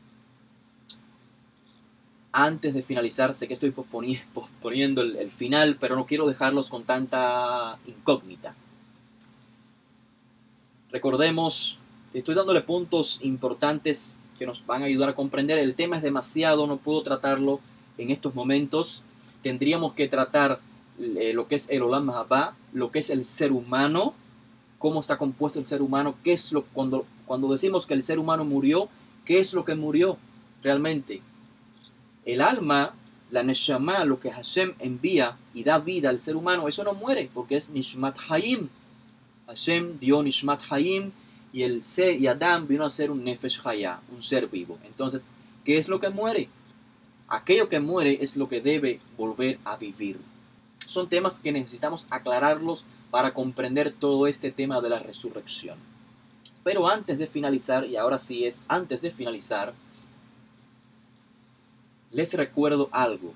Antes de finalizar, sé que estoy posponiendo el final, pero no quiero dejarlos con tanta incógnita. Recordemos, estoy dándole puntos importantes que nos van a ayudar a comprender. El tema es demasiado, no puedo tratarlo en estos momentos. Tendríamos que tratar lo que es el Olam Haba, lo que es el ser humano, cómo está compuesto el ser humano, qué es cuando decimos que el ser humano murió, qué es lo que murió realmente. El alma, la Neshama, lo que Hashem envía y da vida al ser humano, eso no muere, porque es Nishmat Hayim. Hashem dio Nishmat Hayim, y Adam vino a ser un Nefesh Hayah, un ser vivo. Entonces, ¿qué es lo que muere? Aquello que muere es lo que debe volver a vivir. Son temas que necesitamos aclararlos para comprender todo este tema de la resurrección. Pero antes de finalizar, y ahora sí es antes de finalizar, les recuerdo algo.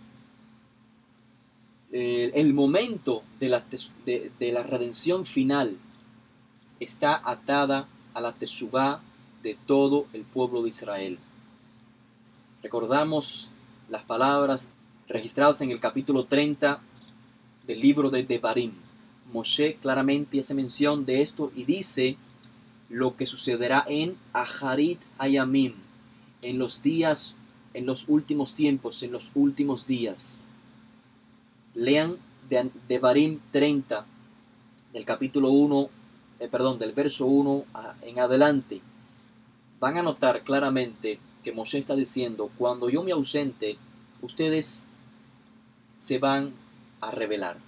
El momento de la redención final está atada a la teshuvá de todo el pueblo de Israel. Recordamos las palabras registradas en el capítulo 30 del libro de Devarim. Moshe claramente hace mención de esto y dice lo que sucederá en Aharit Hayamim, en los días, en los últimos tiempos, en los últimos días. Lean Devarim 30, del capítulo 1, del verso 1 en adelante. Van a notar claramente que Moshe está diciendo, cuando yo me ausente, ustedes se van a rebelar.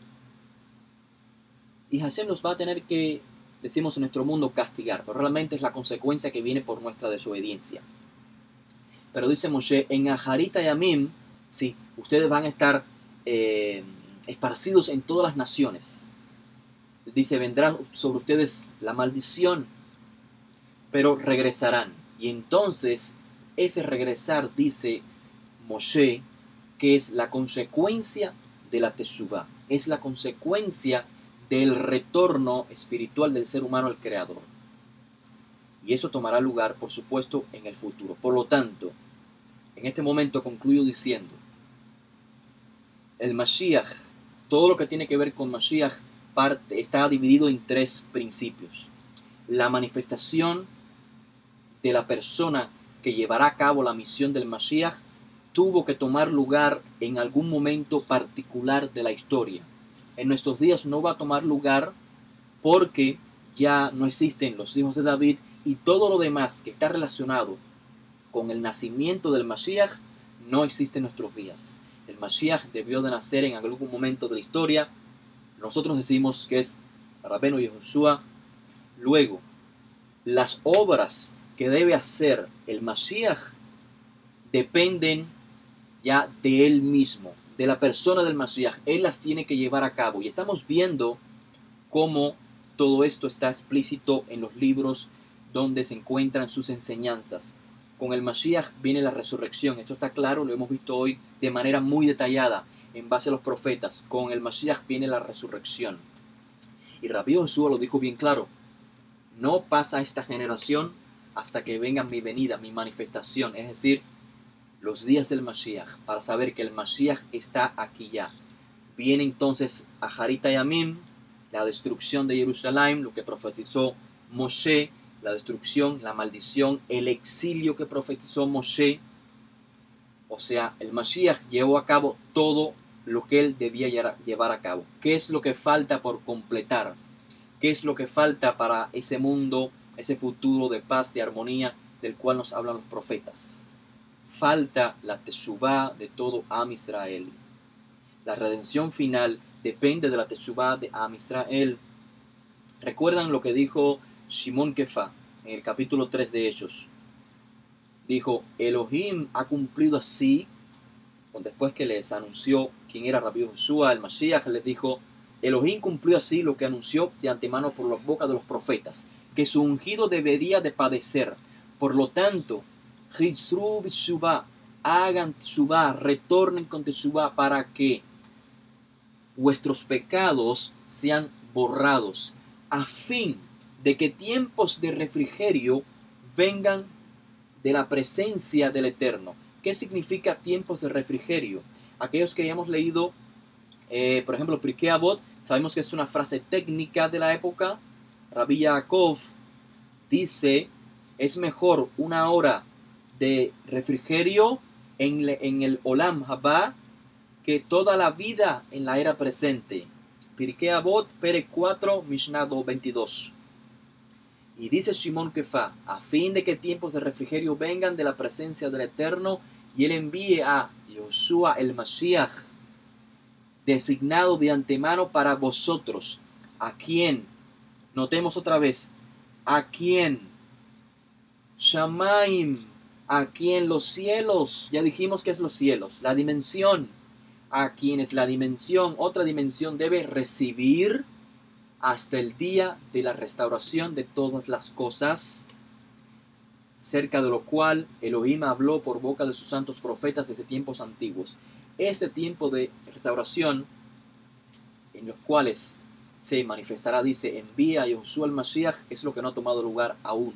Y Hashem los va a tener que, decimos en nuestro mundo, castigar, pero realmente es la consecuencia que viene por nuestra desobediencia. Pero dice Moshe, en Aharit Hayamim, sí, ustedes van a estar esparcidos en todas las naciones. Dice, vendrá sobre ustedes la maldición, pero regresarán. Y entonces, ese regresar, dice Moshe, que es la consecuencia de la Teshuvah, es la consecuencia del retorno espiritual del ser humano al Creador. Y eso tomará lugar, por supuesto, en el futuro. Por lo tanto, en este momento concluyo diciendo, el Mashiach, todo lo que tiene que ver con Mashiach, está dividido en tres principios. La manifestación de la persona que llevará a cabo la misión del Mashiach tuvo que tomar lugar en algún momento particular de la historia. En nuestros días no va a tomar lugar porque ya no existen los hijos de David y todo lo demás que está relacionado con el nacimiento del Mashiach no existe en nuestros días. El Mashiach debió de nacer en algún momento de la historia. Nosotros decimos que es Rabbeinu Yehoshua. Luego, las obras que debe hacer el Mashiach dependen ya de él mismo, de la persona del Mashiach. Él las tiene que llevar a cabo. Y estamos viendo cómo todo esto está explícito en los libros donde se encuentran sus enseñanzas. Con el Mashiach viene la resurrección. Esto está claro, lo hemos visto hoy de manera muy detallada en base a los profetas. Con el Mashiach viene la resurrección. Y Rabbi Joshua lo dijo bien claro. No pasa esta generación hasta que venga mi venida, mi manifestación. Es decir, los días del Mashiach, para saber que el Mashiach está aquí ya. Viene entonces Aharit Hayamim, la destrucción de Jerusalén, lo que profetizó Moshe, la destrucción, la maldición, el exilio que profetizó Moshe. O sea, el Mashiach llevó a cabo todo lo que él debía llevar a cabo. ¿Qué es lo que falta por completar? ¿Qué es lo que falta para ese mundo, ese futuro de paz, de armonía, del cual nos hablan los profetas? Falta la Teshuvah de todo Am Israel. La redención final depende de la Teshuvah de Am Israel. ¿Recuerdan lo que dijo Shimon Kefa en el capítulo 3 de Hechos? Dijo, Elohim ha cumplido así, después que les anunció quién era Rabbi Joshua, el Mashiach, les dijo, Elohim cumplió así lo que anunció de antemano por la boca de los profetas, que su ungido debería de padecer. Por lo tanto, Chizru b'Teshuvah, hagan Teshuvah, retornen con Teshuvah para que vuestros pecados sean borrados, a fin de que tiempos de refrigerio vengan de la presencia del Eterno. ¿Qué significa tiempos de refrigerio? Aquellos que hayamos leído, por ejemplo, Pirkei Avot, sabemos que es una frase técnica de la época. Rabbi Yaakov dice, es mejor una hora de refrigerio en el Olam Haba que toda la vida en la era presente. Pirkei Avot, Perek 4, Mishnah 22. Y dice Shimon Kefa, a fin de que tiempos de refrigerio vengan de la presencia del Eterno, y él envíe a Joshua el Mashiach, designado de antemano para vosotros. ¿A quién? Notemos otra vez. ¿A quién? Shamaim. ¿A quién? Los cielos. Ya dijimos que es los cielos. La dimensión. A quienes la dimensión, otra dimensión, debe recibir hasta el día de la restauración de todas las cosas, cerca de lo cual Elohim habló por boca de sus santos profetas desde tiempos antiguos. Este tiempo de restauración, en los cuales se manifestará, dice, envía a Joshua el Mashiach, es lo que no ha tomado lugar aún.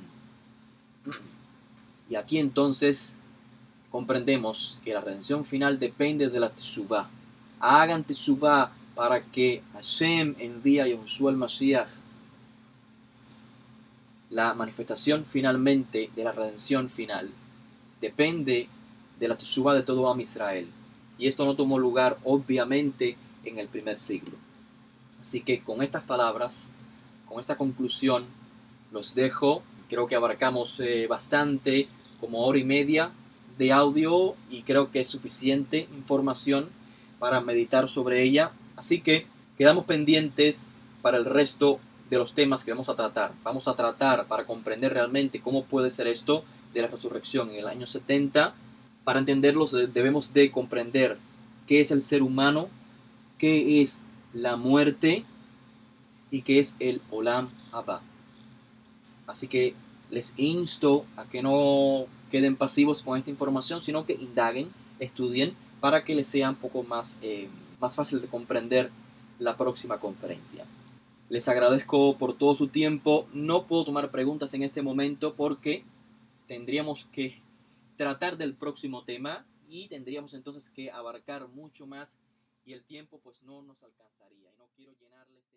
Y aquí entonces comprendemos que la redención final depende de la Teshuvah. Hagan Teshuvah para que Hashem envíe a Joshua el Mashiach. la manifestación finalmente de la redención final depende de la Teshuvá de todo Am Israel. Y esto no tomó lugar, obviamente, en el primer siglo. Así que con estas palabras, con esta conclusión, los dejo. Creo que abarcamos bastante, como hora y media de audio, y creo que es suficiente información para meditar sobre ella. Así que quedamos pendientes para el resto de los temas que vamos a tratar. Vamos a tratar para comprender realmente cómo puede ser esto de la resurrección en el año 70. Para entenderlo debemos de comprender qué es el ser humano, qué es la muerte y qué es el Olam Abba. Así que les insto a que no queden pasivos con esta información, sino que indaguen, estudien, para que les sea un poco más fácil de comprender la próxima conferencia. Les agradezco por todo su tiempo. No puedo tomar preguntas en este momento porque tendríamos que tratar del próximo tema y tendríamos entonces que abarcar mucho más y el tiempo pues no nos alcanzaría. Y no quiero llenarles